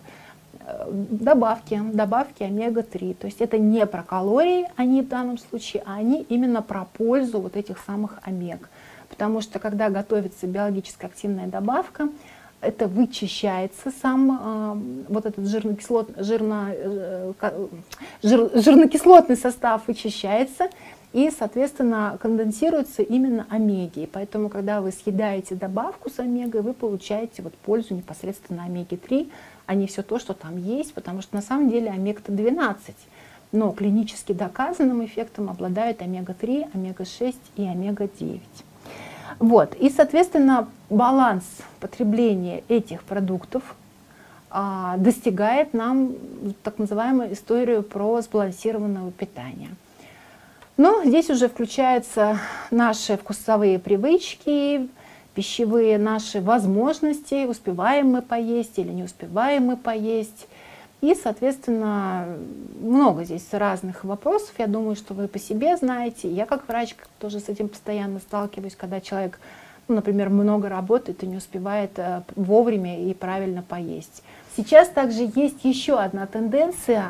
добавки, добавки омега три. То есть это не про калории они в данном случае, а они именно про пользу вот этих самых омег. Потому что когда готовится биологически активная добавка, это вычищается сам э, вот этот жирнокислот, жирно, э, жир, жирнокислотный состав вычищается и, соответственно, конденсируются именно омеги. Поэтому, когда вы съедаете добавку с омегой, вы получаете вот пользу непосредственно омеги три, а не все то, что там есть, потому что на самом деле омега-то двенадцать. Но клинически доказанным эффектом обладают омега три, омега шесть и омега девять. Вот. И, соответственно, баланс потребления этих продуктов а, достигает нам так называемую историю про сбалансированное питание. Но здесь уже включаются наши вкусовые привычки, пищевые наши возможности, успеваем мы поесть или не успеваем мы поесть. И, соответственно, много здесь разных вопросов. Я думаю, что вы по себе знаете. Я как врач тоже с этим постоянно сталкиваюсь, когда человек, ну, например, много работает и не успевает вовремя и правильно поесть. Сейчас также есть еще одна тенденция.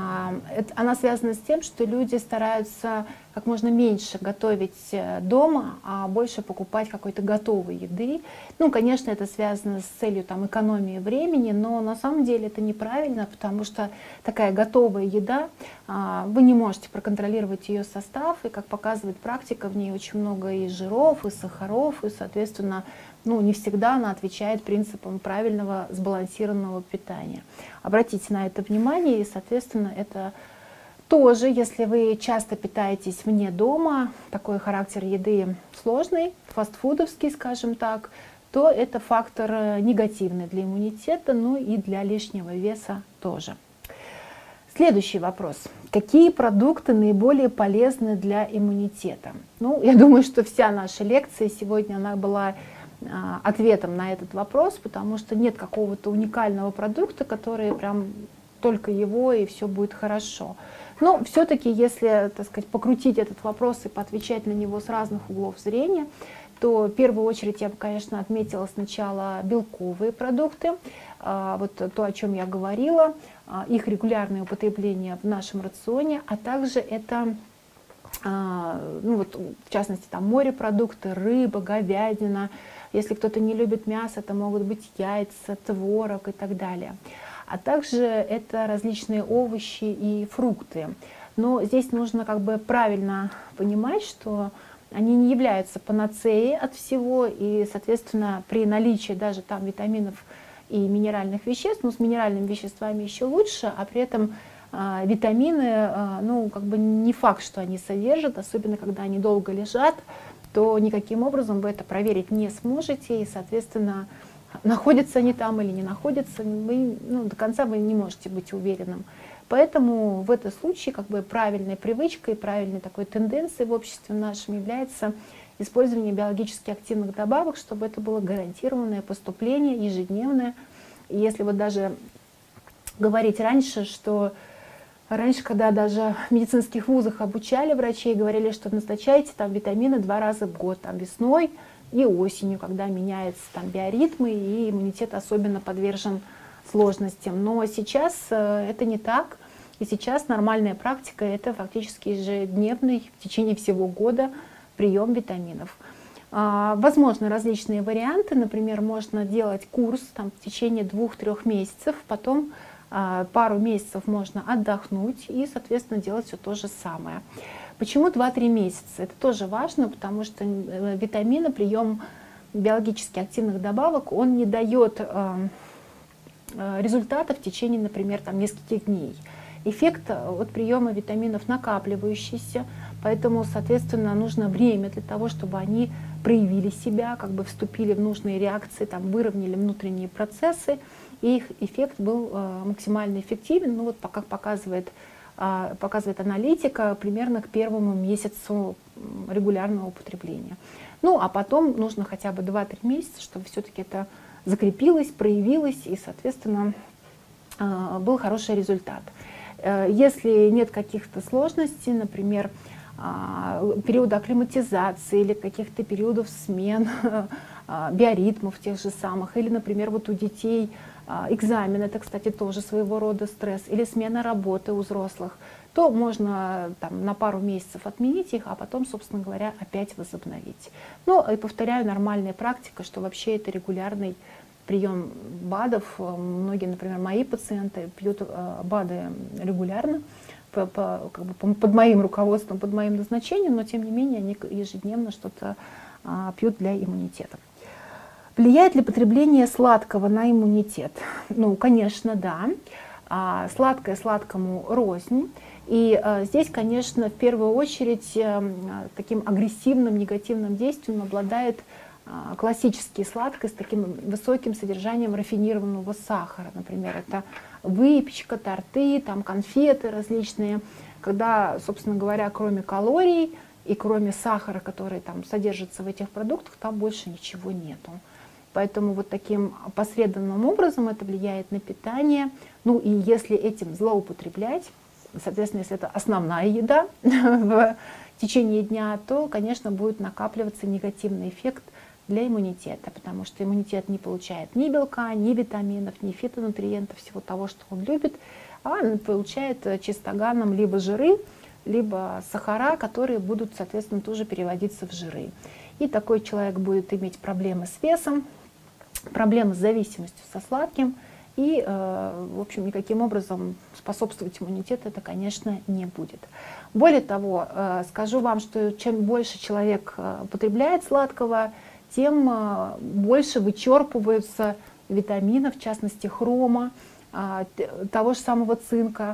Она связана с тем, что люди стараются как можно меньше готовить дома, а больше покупать какой-то готовой еды. Ну, конечно, это связано с целью там, экономии времени, но на самом деле это неправильно, потому что такая готовая еда, вы не можете проконтролировать ее состав, и, как показывает практика, в ней очень много и жиров, и сахаров, и, соответственно, ну, не всегда она отвечает принципам правильного сбалансированного питания. Обратите на это внимание, и, соответственно, это Тоже, если вы часто питаетесь вне дома, такой характер еды сложный, фастфудовский, скажем так, то это фактор негативный для иммунитета, ну и для лишнего веса тоже. Следующий вопрос. Какие продукты наиболее полезны для иммунитета? Ну, я думаю, что вся наша лекция сегодня она была а, ответом на этот вопрос, потому что нет какого-то уникального продукта, который прям только его и все будет хорошо. Но все-таки, если, так сказать, покрутить этот вопрос и поотвечать на него с разных углов зрения, то в первую очередь я бы, конечно, отметила сначала белковые продукты, вот то, о чем я говорила, их регулярное употребление в нашем рационе, а также это, ну вот, в частности, там морепродукты, рыба, говядина. Если кто-то не любит мясо, это могут быть яйца, творог и так далее. А также это различные овощи и фрукты. Но здесь нужно как бы правильно понимать, что они не являются панацеей от всего, и, соответственно, при наличии даже там витаминов и минеральных веществ, ну, с минеральными веществами еще лучше, а при этом э, витамины, э, ну, как бы не факт, что они содержат, особенно когда они долго лежат, то никаким образом вы это проверить не сможете, и, соответственно, находятся они там или не находятся, вы, ну, до конца вы не можете быть уверенным. Поэтому в этом случае как бы правильной привычкой, правильной такой тенденцией в обществе нашем является использование биологически активных добавок, чтобы это было гарантированное поступление ежедневное. И если вот даже говорить раньше, что раньше, когда даже в медицинских вузах обучали врачей, говорили, что назначайте там витамины два раза в год, там весной и осенью, когда меняются там биоритмы, и иммунитет особенно подвержен сложностям. Но сейчас это не так. И сейчас нормальная практика — это фактически ежедневный в течение всего года прием витаминов. Возможны различные варианты. Например, можно делать курс там, в течение двух-трех месяцев, потом пару месяцев можно отдохнуть и, соответственно, делать все то же самое. Почему два-три месяца? Это тоже важно, потому что витамины, прием биологически активных добавок, он не дает результата в течение, например, там, нескольких дней. Эффект от приема витаминов накапливающийся, поэтому, соответственно, нужно время для того, чтобы они проявили себя, как бы вступили в нужные реакции, там, выровняли внутренние процессы, и их эффект был максимально эффективен. Ну вот, как показывает показывает аналитика, примерно к первому месяцу регулярного употребления. Ну, а потом нужно хотя бы два-три месяца, чтобы все-таки это закрепилось, проявилось и, соответственно, был хороший результат. Если нет каких-то сложностей, например, периода акклиматизации или каких-то периодов смен биоритмов тех же самых, или, например, вот у детей экзамен, это, кстати, тоже своего рода стресс, или смена работы у взрослых, то можно там, на пару месяцев отменить их, а потом, собственно говоря, опять возобновить. Ну и повторяю, нормальная практика, что вообще это регулярный прием БАДов. Многие, например, мои пациенты пьют БАДы регулярно, по, по, как бы, под моим руководством, под моим назначением, но тем не менее они ежедневно что-то а, пьют для иммунитета. Влияет ли потребление сладкого на иммунитет? Ну, конечно, да. А, сладкое сладкому рознь. И а, здесь, конечно, в первую очередь а, таким агрессивным, негативным действием обладает а, классические сладкие с таким высоким содержанием рафинированного сахара. Например, это выпечка, торты, там, конфеты различные, когда, собственно говоря, кроме калорий и кроме сахара, который там содержится в этих продуктах, там больше ничего нету. Поэтому вот таким опосредованным образом это влияет на питание. Ну и если этим злоупотреблять, соответственно, если это основная еда в течение дня, то, конечно, будет накапливаться негативный эффект для иммунитета, потому что иммунитет не получает ни белка, ни витаминов, ни фитонутриентов, всего того, что он любит, а он получает чистоганом либо жиры, либо сахара, которые будут, соответственно, тоже переводиться в жиры. И такой человек будет иметь проблемы с весом, проблемы с зависимостью со сладким, и, э, в общем, никаким образом способствовать иммунитету это, конечно, не будет. Более того, э, скажу вам, что чем больше человек э, потребляет сладкого, тем э, больше вычерпываются витаминов, в частности хрома, э, того же самого цинка,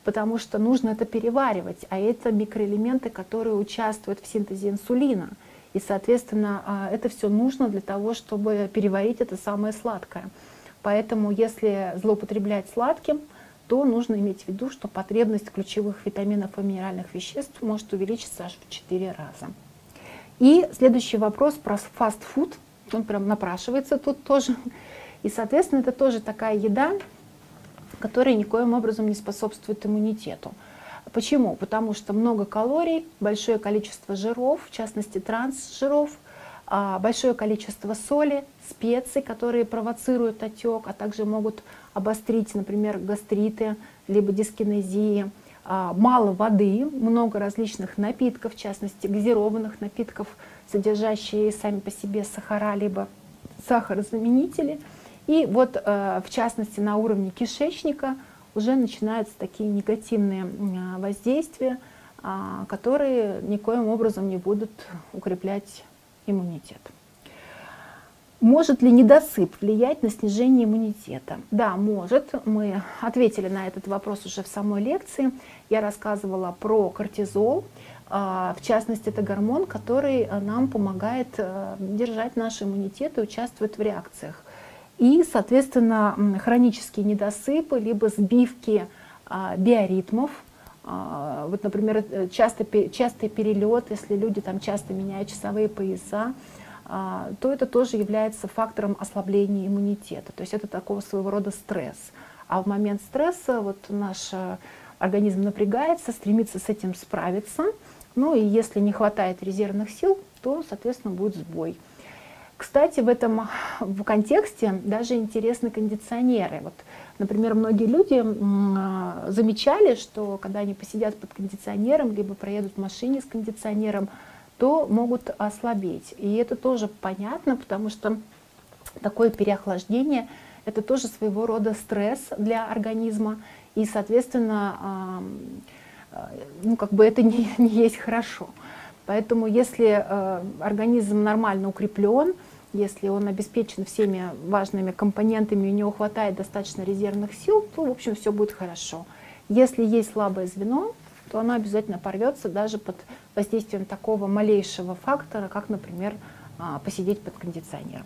потому что нужно это переваривать, а это микроэлементы, которые участвуют в синтезе инсулина. И, соответственно, это все нужно для того, чтобы переварить это самое сладкое. Поэтому, если злоупотреблять сладким, то нужно иметь в виду, что потребность ключевых витаминов и минеральных веществ может увеличиться аж в четыре раза. И следующий вопрос про фастфуд. Он прям напрашивается тут тоже. И, соответственно, это тоже такая еда, которая никоим образом не способствует иммунитету. Почему? Потому что много калорий, большое количество жиров, в частности трансжиров, большое количество соли, специй, которые провоцируют отек, а также могут обострить, например, гастриты, либо дискинезии. Мало воды, много различных напитков, в частности газированных напитков, содержащие сами по себе сахара, либо сахарозаменители. И вот, в частности, на уровне кишечника уже начинаются такие негативные воздействия, которые никоим образом не будут укреплять иммунитет. Может ли недосып влиять на снижение иммунитета? Да, может. Мы ответили на этот вопрос уже в самой лекции. Я рассказывала про кортизол. В частности, это гормон, который нам помогает держать наш иммунитет и участвует в реакциях. И, соответственно, хронические недосыпы, либо сбивки биоритмов, вот, например, частый, частый перелет, если люди там часто меняют часовые пояса, то это тоже является фактором ослабления иммунитета. То есть это такого своего рода стресс. А в момент стресса вот наш организм напрягается, стремится с этим справиться. Ну и если не хватает резервных сил, то, соответственно, будет сбой. Кстати, в этом в контексте даже интересны кондиционеры. Вот, например, многие люди замечали, что когда они посидят под кондиционером, либо проедут в машине с кондиционером, то могут ослабеть. И это тоже понятно, потому что такое переохлаждение – это тоже своего рода стресс для организма. И, соответственно, ну, как бы это не, не есть хорошо. Поэтому если организм нормально укреплен, если он обеспечен всеми важными компонентами и у него хватает достаточно резервных сил, то, в общем, все будет хорошо. Если есть слабое звено, то оно обязательно порвется даже под воздействием такого малейшего фактора, как, например, посидеть под кондиционером.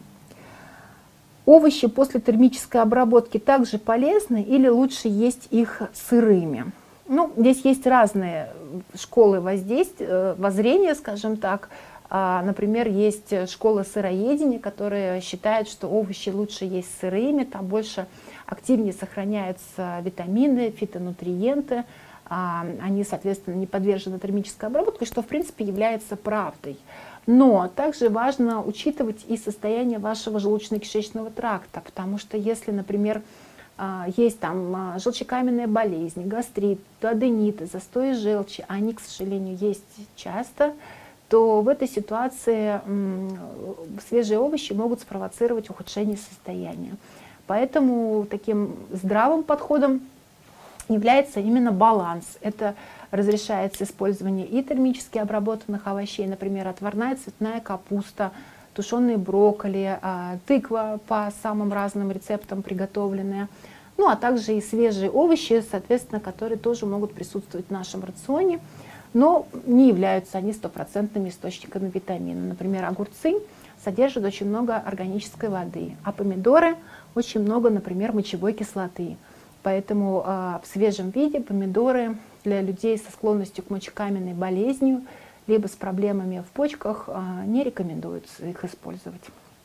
Овощи после термической обработки также полезны или лучше есть их сырыми? Ну, здесь есть разные школы воздействия, воззрения, скажем так. Например, есть школа сыроедения, которая считает, что овощи лучше есть сырыми, там больше активнее сохраняются витамины, фитонутриенты, они, соответственно, не подвержены термической обработке, что, в принципе, является правдой. Но также важно учитывать и состояние вашего желудочно-кишечного тракта, потому что если, например, есть там желчекаменная болезнь, гастрит, адениты, застой желчи, а они, к сожалению, есть часто, то в этой ситуации свежие овощи могут спровоцировать ухудшение состояния. Поэтому таким здравым подходом является именно баланс. Это разрешается использование и термически обработанных овощей, например, отварная цветная капуста, тушеные брокколи, тыква по самым разным рецептам приготовленная, ну а также и свежие овощи, соответственно, которые тоже могут присутствовать в нашем рационе, но не являются они стопроцентными источниками витамина. Например, огурцы содержат очень много органической воды, а помидоры очень много, например, мочевой кислоты. Поэтому э, в свежем виде помидоры для людей со склонностью к мочекаменной болезни, либо с проблемами в почках, э, не рекомендуется их использовать.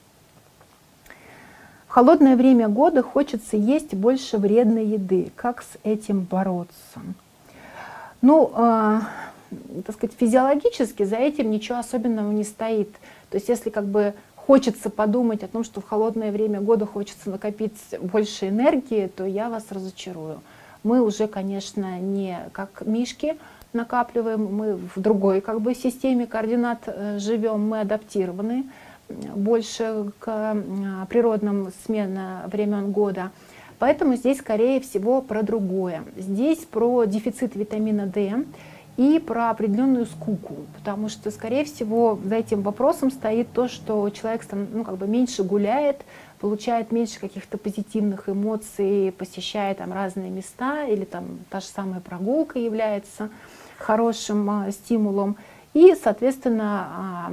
В холодное время года хочется есть больше вредной еды. Как с этим бороться? Ну, э, так сказать, физиологически за этим ничего особенного не стоит. То есть если как бы хочется подумать о том, что в холодное время года хочется накопить больше энергии, то я вас разочарую. Мы уже, конечно, не как мишки накапливаем, мы в другой как бы системе координат живем, мы адаптированы больше к природным сменам времен года. Поэтому здесь, скорее всего, про другое. Здесь про дефицит витамина дэ и про определенную скуку, потому что, скорее всего, за этим вопросом стоит то, что человек ну, как бы меньше гуляет, получает меньше каких-то позитивных эмоций, посещая там разные места, или там та же самая прогулка является хорошим а, стимулом. И, соответственно, а,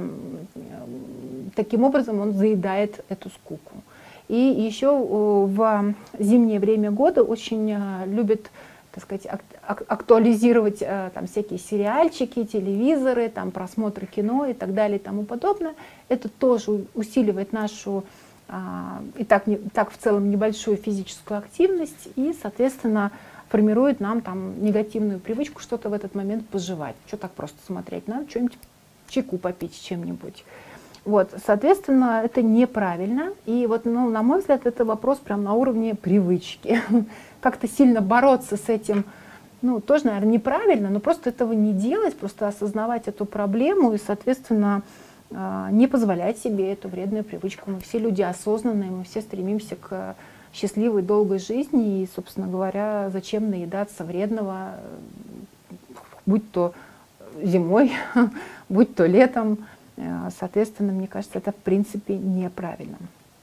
таким образом он заедает эту скуку. И еще в зимнее время года очень а, любят, так сказать, актуализировать а, там всякие сериальчики, телевизоры, там просмотры кино и так далее и тому подобное. Это тоже усиливает нашу а, и так, не, так в целом небольшую физическую активность и, соответственно, формирует нам там негативную привычку что-то в этот момент пожевать. Что так просто смотреть? Надо что-нибудь, чайку попить с чем-нибудь. Вот, соответственно, это неправильно. И вот, ну, на мой взгляд, это вопрос прям на уровне привычки. Как-то сильно бороться с этим, ну, тоже, наверное, неправильно, но просто этого не делать, просто осознавать эту проблему и, соответственно, не позволять себе эту вредную привычку. Мы все люди осознанные, мы все стремимся к счастливой, долгой жизни, и, собственно говоря, зачем наедаться вредного, будь то зимой, будь то летом. Соответственно, мне кажется, это в принципе неправильно.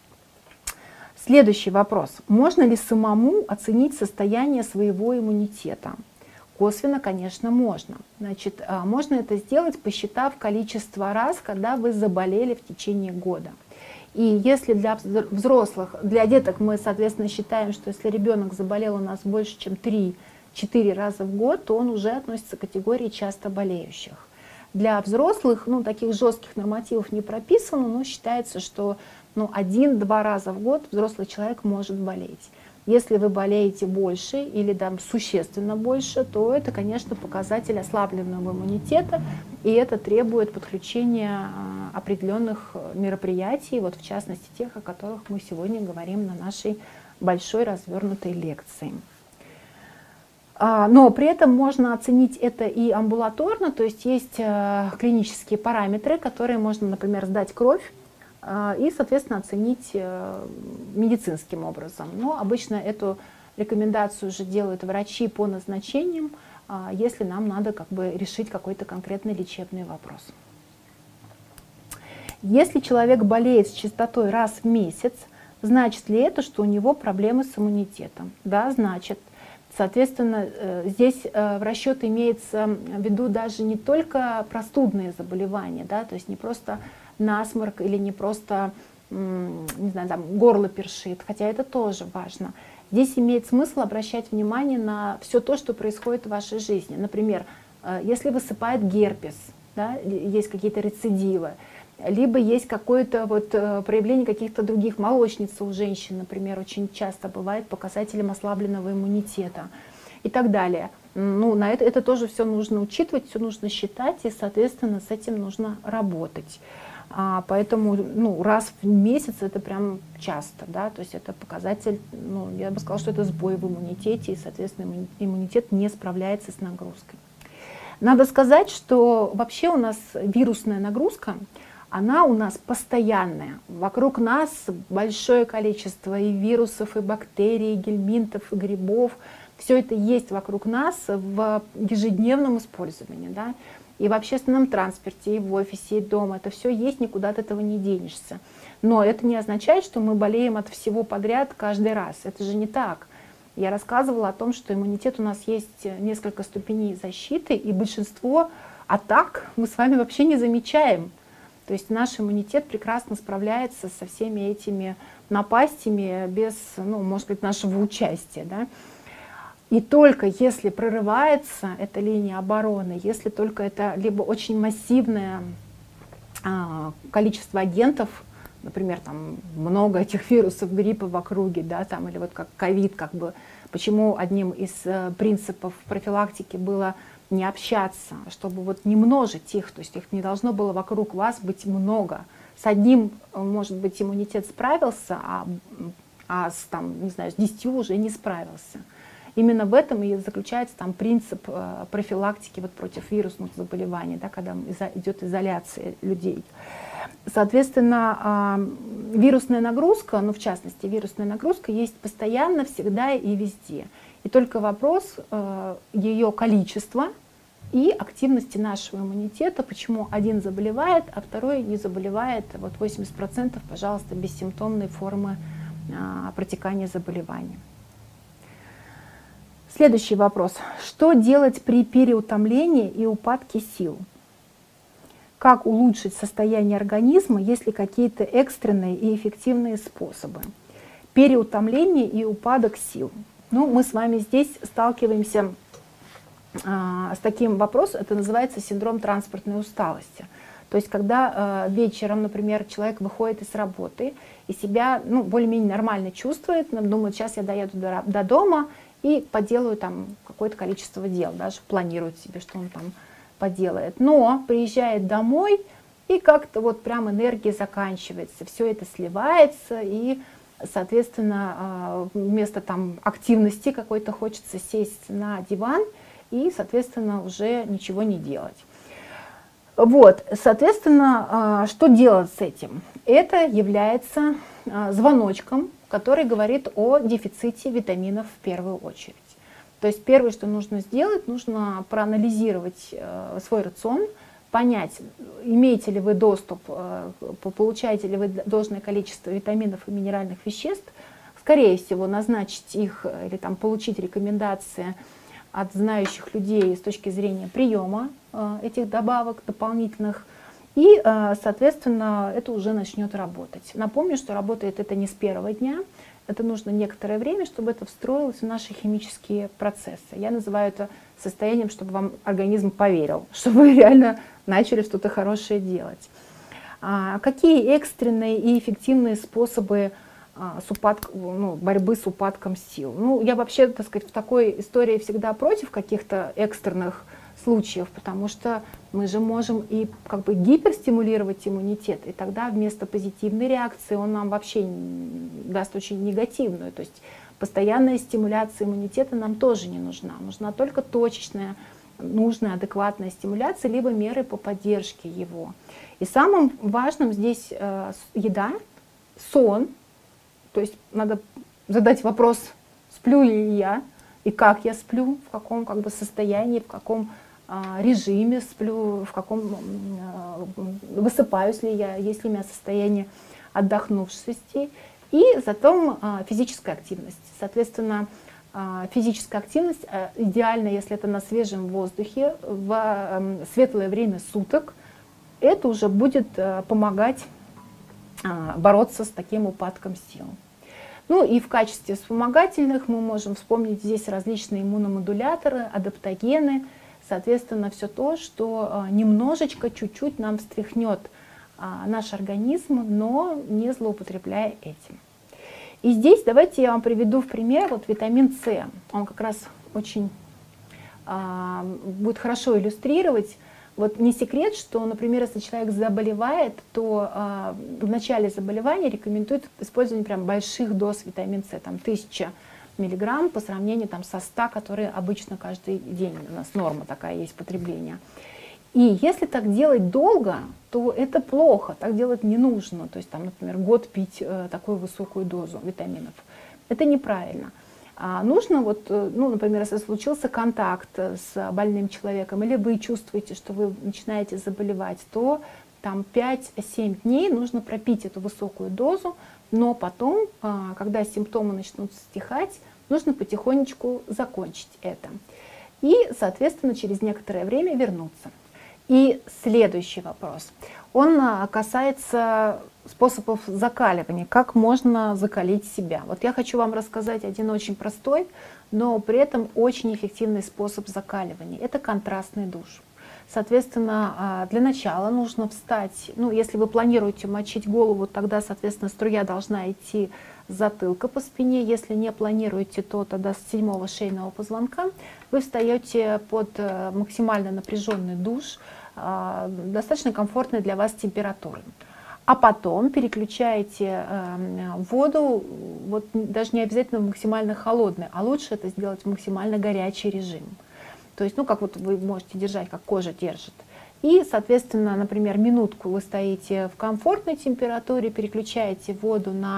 Следующий вопрос. Можно ли самому оценить состояние своего иммунитета? Косвенно, конечно, можно. Значит, можно это сделать, посчитав количество раз, когда вы заболели в течение года. И если для взрослых, для деток мы, соответственно, считаем, что если ребенок заболел у нас больше, чем три-четыре раза в год, то он уже относится к категории часто болеющих. Для взрослых, ну, таких жестких нормативов не прописано, но считается, что ну, один-два раза в год взрослый человек может болеть. Если вы болеете больше или там, существенно больше, то это, конечно, показатель ослабленного иммунитета, и это требует подключения определенных мероприятий, вот в частности тех, о которых мы сегодня говорим на нашей большой развернутой лекции. Но при этом можно оценить это и амбулаторно, то есть есть клинические параметры, которые можно, например, сдать кровь, и, соответственно, оценить медицинским образом. Но обычно эту рекомендацию уже делают врачи по назначениям, если нам надо как бы решить какой-то конкретный лечебный вопрос. Если человек болеет с частотой раз в месяц, значит ли это, что у него проблемы с иммунитетом? Да, значит. Соответственно, здесь в расчет имеется в виду даже не только простудные заболевания, да, то есть не просто насморк или не просто, не знаю, там, горло першит, хотя это тоже важно. Здесь имеет смысл обращать внимание на все то, что происходит в вашей жизни. Например, если высыпает герпес, да, есть какие-то рецидивы, либо есть какое-то вот проявление каких-то других, молочница у женщин, например, очень часто бывает показателем ослабленного иммунитета и так далее. Ну, на это, это тоже все нужно учитывать, все нужно считать, и, соответственно, с этим нужно работать. А, поэтому ну, раз в месяц это прям часто, да, то есть это показатель, ну, я бы сказала, что это сбой в иммунитете, и, соответственно, иммунитет не справляется с нагрузкой. Надо сказать, что вообще у нас вирусная нагрузка, она у нас постоянная. Вокруг нас большое количество и вирусов, и бактерий, и гельминтов, и грибов. Все это есть вокруг нас в ежедневном использовании, да? И в общественном транспорте, и в офисе, и дома. Это все есть, никуда от этого не денешься. Но это не означает, что мы болеем от всего подряд каждый раз. Это же не так. Я рассказывала о том, что иммунитет у нас есть несколько ступеней защиты, и большинство атак мы с вами вообще не замечаем. То есть наш иммунитет прекрасно справляется со всеми этими напастями без, ну, может быть, нашего участия. Да? И только если прорывается эта линия обороны, если только это либо очень массивное а, количество агентов, например, там много этих вирусов, гриппа в округе, да, там, или вот как ковид, как бы, почему одним из э, принципов профилактики было не общаться, чтобы вот не множить их, то есть их не должно было вокруг вас быть много. С одним, может быть, иммунитет справился, а, а с, там, не знаю, с десятью уже не справился. Именно в этом и заключается там принцип э, профилактики вот против вирусных заболеваний, да, когда идет изоляция людей. Соответственно, э, вирусная нагрузка, ну в частности вирусная нагрузка есть постоянно, всегда и везде. И только вопрос э, ее количества и активности нашего иммунитета, почему один заболевает, а второй не заболевает. Вот восемьдесят процентов, пожалуйста, бессимптомные формы а, протекания заболевания. Следующий вопрос. Что делать при переутомлении и упадке сил? Как улучшить состояние организма, есть ли какие-то экстренные и эффективные способы? Переутомление и упадок сил. Ну, мы с вами здесь сталкиваемся а, с таким вопросом, это называется синдром транспортной усталости. То есть, когда а, вечером, например, человек выходит из работы и себя ну, более-менее нормально чувствует, думает, сейчас я доеду до, до дома и поделаю там какое-то количество дел, даже планирует себе, что он там поделает. Но приезжает домой, и как-то вот прям энергия заканчивается, все это сливается, и, соответственно, вместо там активности какой-то хочется сесть на диван и, соответственно, уже ничего не делать. Вот, соответственно, что делать с этим? Это является звоночком, который говорит о дефиците витаминов в первую очередь. То есть первое, что нужно сделать, нужно проанализировать свой рацион, понять, имеете ли вы доступ, получаете ли вы должное количество витаминов и минеральных веществ, скорее всего, назначить их или там, получить рекомендации от знающих людей с точки зрения приема этих добавок дополнительных, и, соответственно, это уже начнет работать. Напомню, что работает это не с первого дня, это нужно некоторое время, чтобы это встроилось в наши химические процессы. Я называю это состоянием, чтобы вам организм поверил, что вы реально начали что-то хорошее делать. А какие экстренные и эффективные способы а, с упадк, ну, борьбы с упадком сил? Ну, я вообще, так сказать, в такой истории всегда против каких-то экстренных случаев, потому что мы же можем и как бы гиперстимулировать иммунитет, и тогда вместо позитивной реакции он нам вообще даст очень негативную. То есть постоянная стимуляция иммунитета нам тоже не нужна. Нужна только точечная, нужная, адекватная стимуляция, либо меры по поддержке его. И самым важным здесь э, еда, сон. То есть надо задать вопрос, сплю ли я, и как я сплю, в каком как бы, состоянии, в каком а, режиме сплю, в каком а, высыпаюсь ли я, есть ли у меня состояние отдохнувшести, и затем а, физическая активность. Соответственно, а, физическая активность а, идеально, если это на свежем воздухе, в а, светлое время суток, это уже будет а, помогать а, бороться с таким упадком сил. Ну и в качестве вспомогательных мы можем вспомнить здесь различные иммуномодуляторы, адаптогены, соответственно, все то, что немножечко, чуть-чуть нам встряхнет наш организм, но не злоупотребляя этим. И здесь давайте я вам приведу в пример вот витамин С. Он как раз очень а, будет хорошо иллюстрировать. Вот не секрет, что, например, если человек заболевает, то а, в начале заболевания рекомендуют использование прям больших доз витамина С, там тысяча миллиграмм по сравнению там, со ста, которые обычно каждый день у нас норма такая есть потребление. И если так делать долго, то это плохо, так делать не нужно. То есть, там, например, год пить э, такую высокую дозу витаминов. Это неправильно. А нужно, вот, ну, например, если случился контакт с больным человеком, или вы чувствуете, что вы начинаете заболевать, то там пять-семь дней нужно пропить эту высокую дозу, но потом, когда симптомы начнут стихать, нужно потихонечку закончить это. И, соответственно, через некоторое время вернуться. И следующий вопрос. Он касается способов закаливания. Как можно закалить себя? Вот я хочу вам рассказать один очень простой, но при этом очень эффективный способ закаливания. Это контрастный душ. Соответственно, для начала нужно встать, ну, если вы планируете мочить голову, тогда, соответственно, струя должна идти с затылка по спине. Если не планируете, то тогда с седьмого шейного позвонка. Вы встаете под максимально напряженный душ, достаточно комфортной для вас температуры. А потом переключаете воду, вот даже не обязательно в максимально холодный, а лучше это сделать в максимально горячий режим. То есть, ну, как вот вы можете держать, как кожа держит. И, соответственно, например, минутку вы стоите в комфортной температуре, переключаете воду на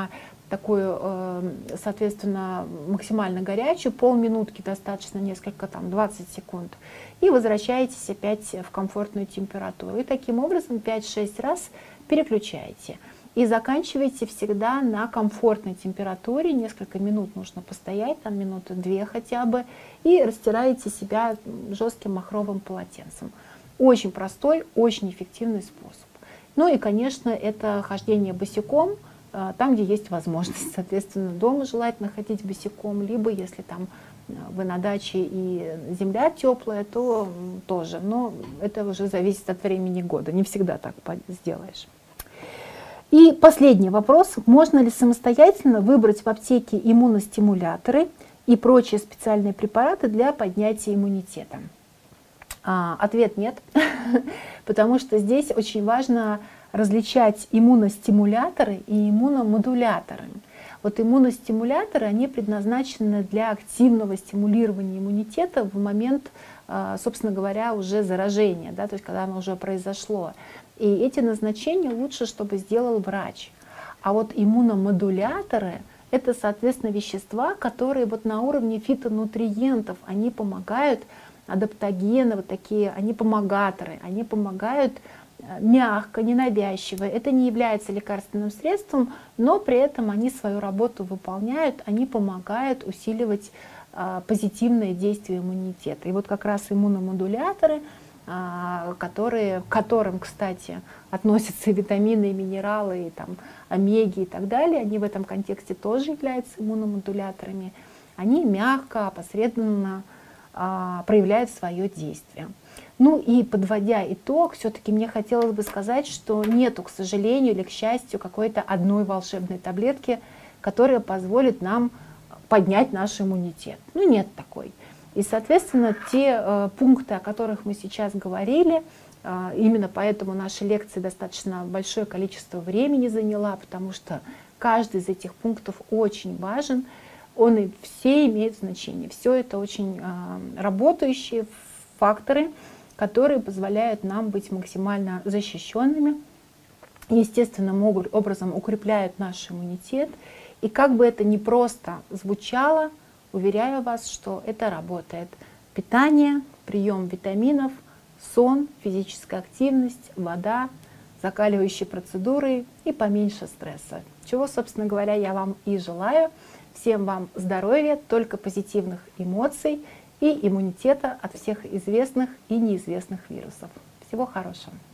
такую, соответственно, максимально горячую, полминутки достаточно, несколько, там, двадцать секунд, и возвращаетесь опять в комфортную температуру. И таким образом пять-шесть раз переключаете. И заканчивайте всегда на комфортной температуре, несколько минут нужно постоять, там минуты две хотя бы, и растираете себя жестким махровым полотенцем. Очень простой, очень эффективный способ. Ну и, конечно, это хождение босиком, там, где есть возможность. Соответственно, дома желательно ходить босиком, либо если там вы на даче и земля теплая, то тоже. Но это уже зависит от времени года, не всегда так сделаешь. И последний вопрос. Можно ли самостоятельно выбрать в аптеке иммуностимуляторы и прочие специальные препараты для поднятия иммунитета? А, ответ нет, потому что здесь очень важно различать иммуностимуляторы и иммуномодуляторы. Вот иммуностимуляторы, они предназначены для активного стимулирования иммунитета в момент, собственно говоря, уже заражения, да, то есть когда оно уже произошло. И эти назначения лучше, чтобы сделал врач. А вот иммуномодуляторы — это, соответственно, вещества, которые вот на уровне фитонутриентов, они помогают, адаптогены, вот такие, они помогаторы, они помогают мягко, ненавязчиво. Это не является лекарственным средством, но при этом они свою работу выполняют, они помогают усиливать а, позитивное действие иммунитета. И вот как раз иммуномодуляторы, а, которые, к которым, кстати, относятся и витамины, и минералы, и там, омеги и так далее, они в этом контексте тоже являются иммуномодуляторами, они мягко, опосредованно а, проявляют свое действие. Ну и подводя итог, все-таки мне хотелось бы сказать, что нету, к сожалению или к счастью, какой-то одной волшебной таблетки, которая позволит нам поднять наш иммунитет. Ну нет такой. И, соответственно, те э, пункты, о которых мы сейчас говорили, э, именно поэтому наша лекция достаточно большое количество времени заняла, потому что каждый из этих пунктов очень важен, он и все имеют значение. Все это очень э, работающие факторы, которые позволяют нам быть максимально защищенными, естественным образом укрепляют наш иммунитет. И как бы это ни просто звучало, уверяю вас, что это работает. Питание, прием витаминов, сон, физическая активность, вода, закаливающие процедуры и поменьше стресса. Чего, собственно говоря, я вам и желаю. Всем вам здоровья, только позитивных эмоций и иммунитета от всех известных и неизвестных вирусов. Всего хорошего!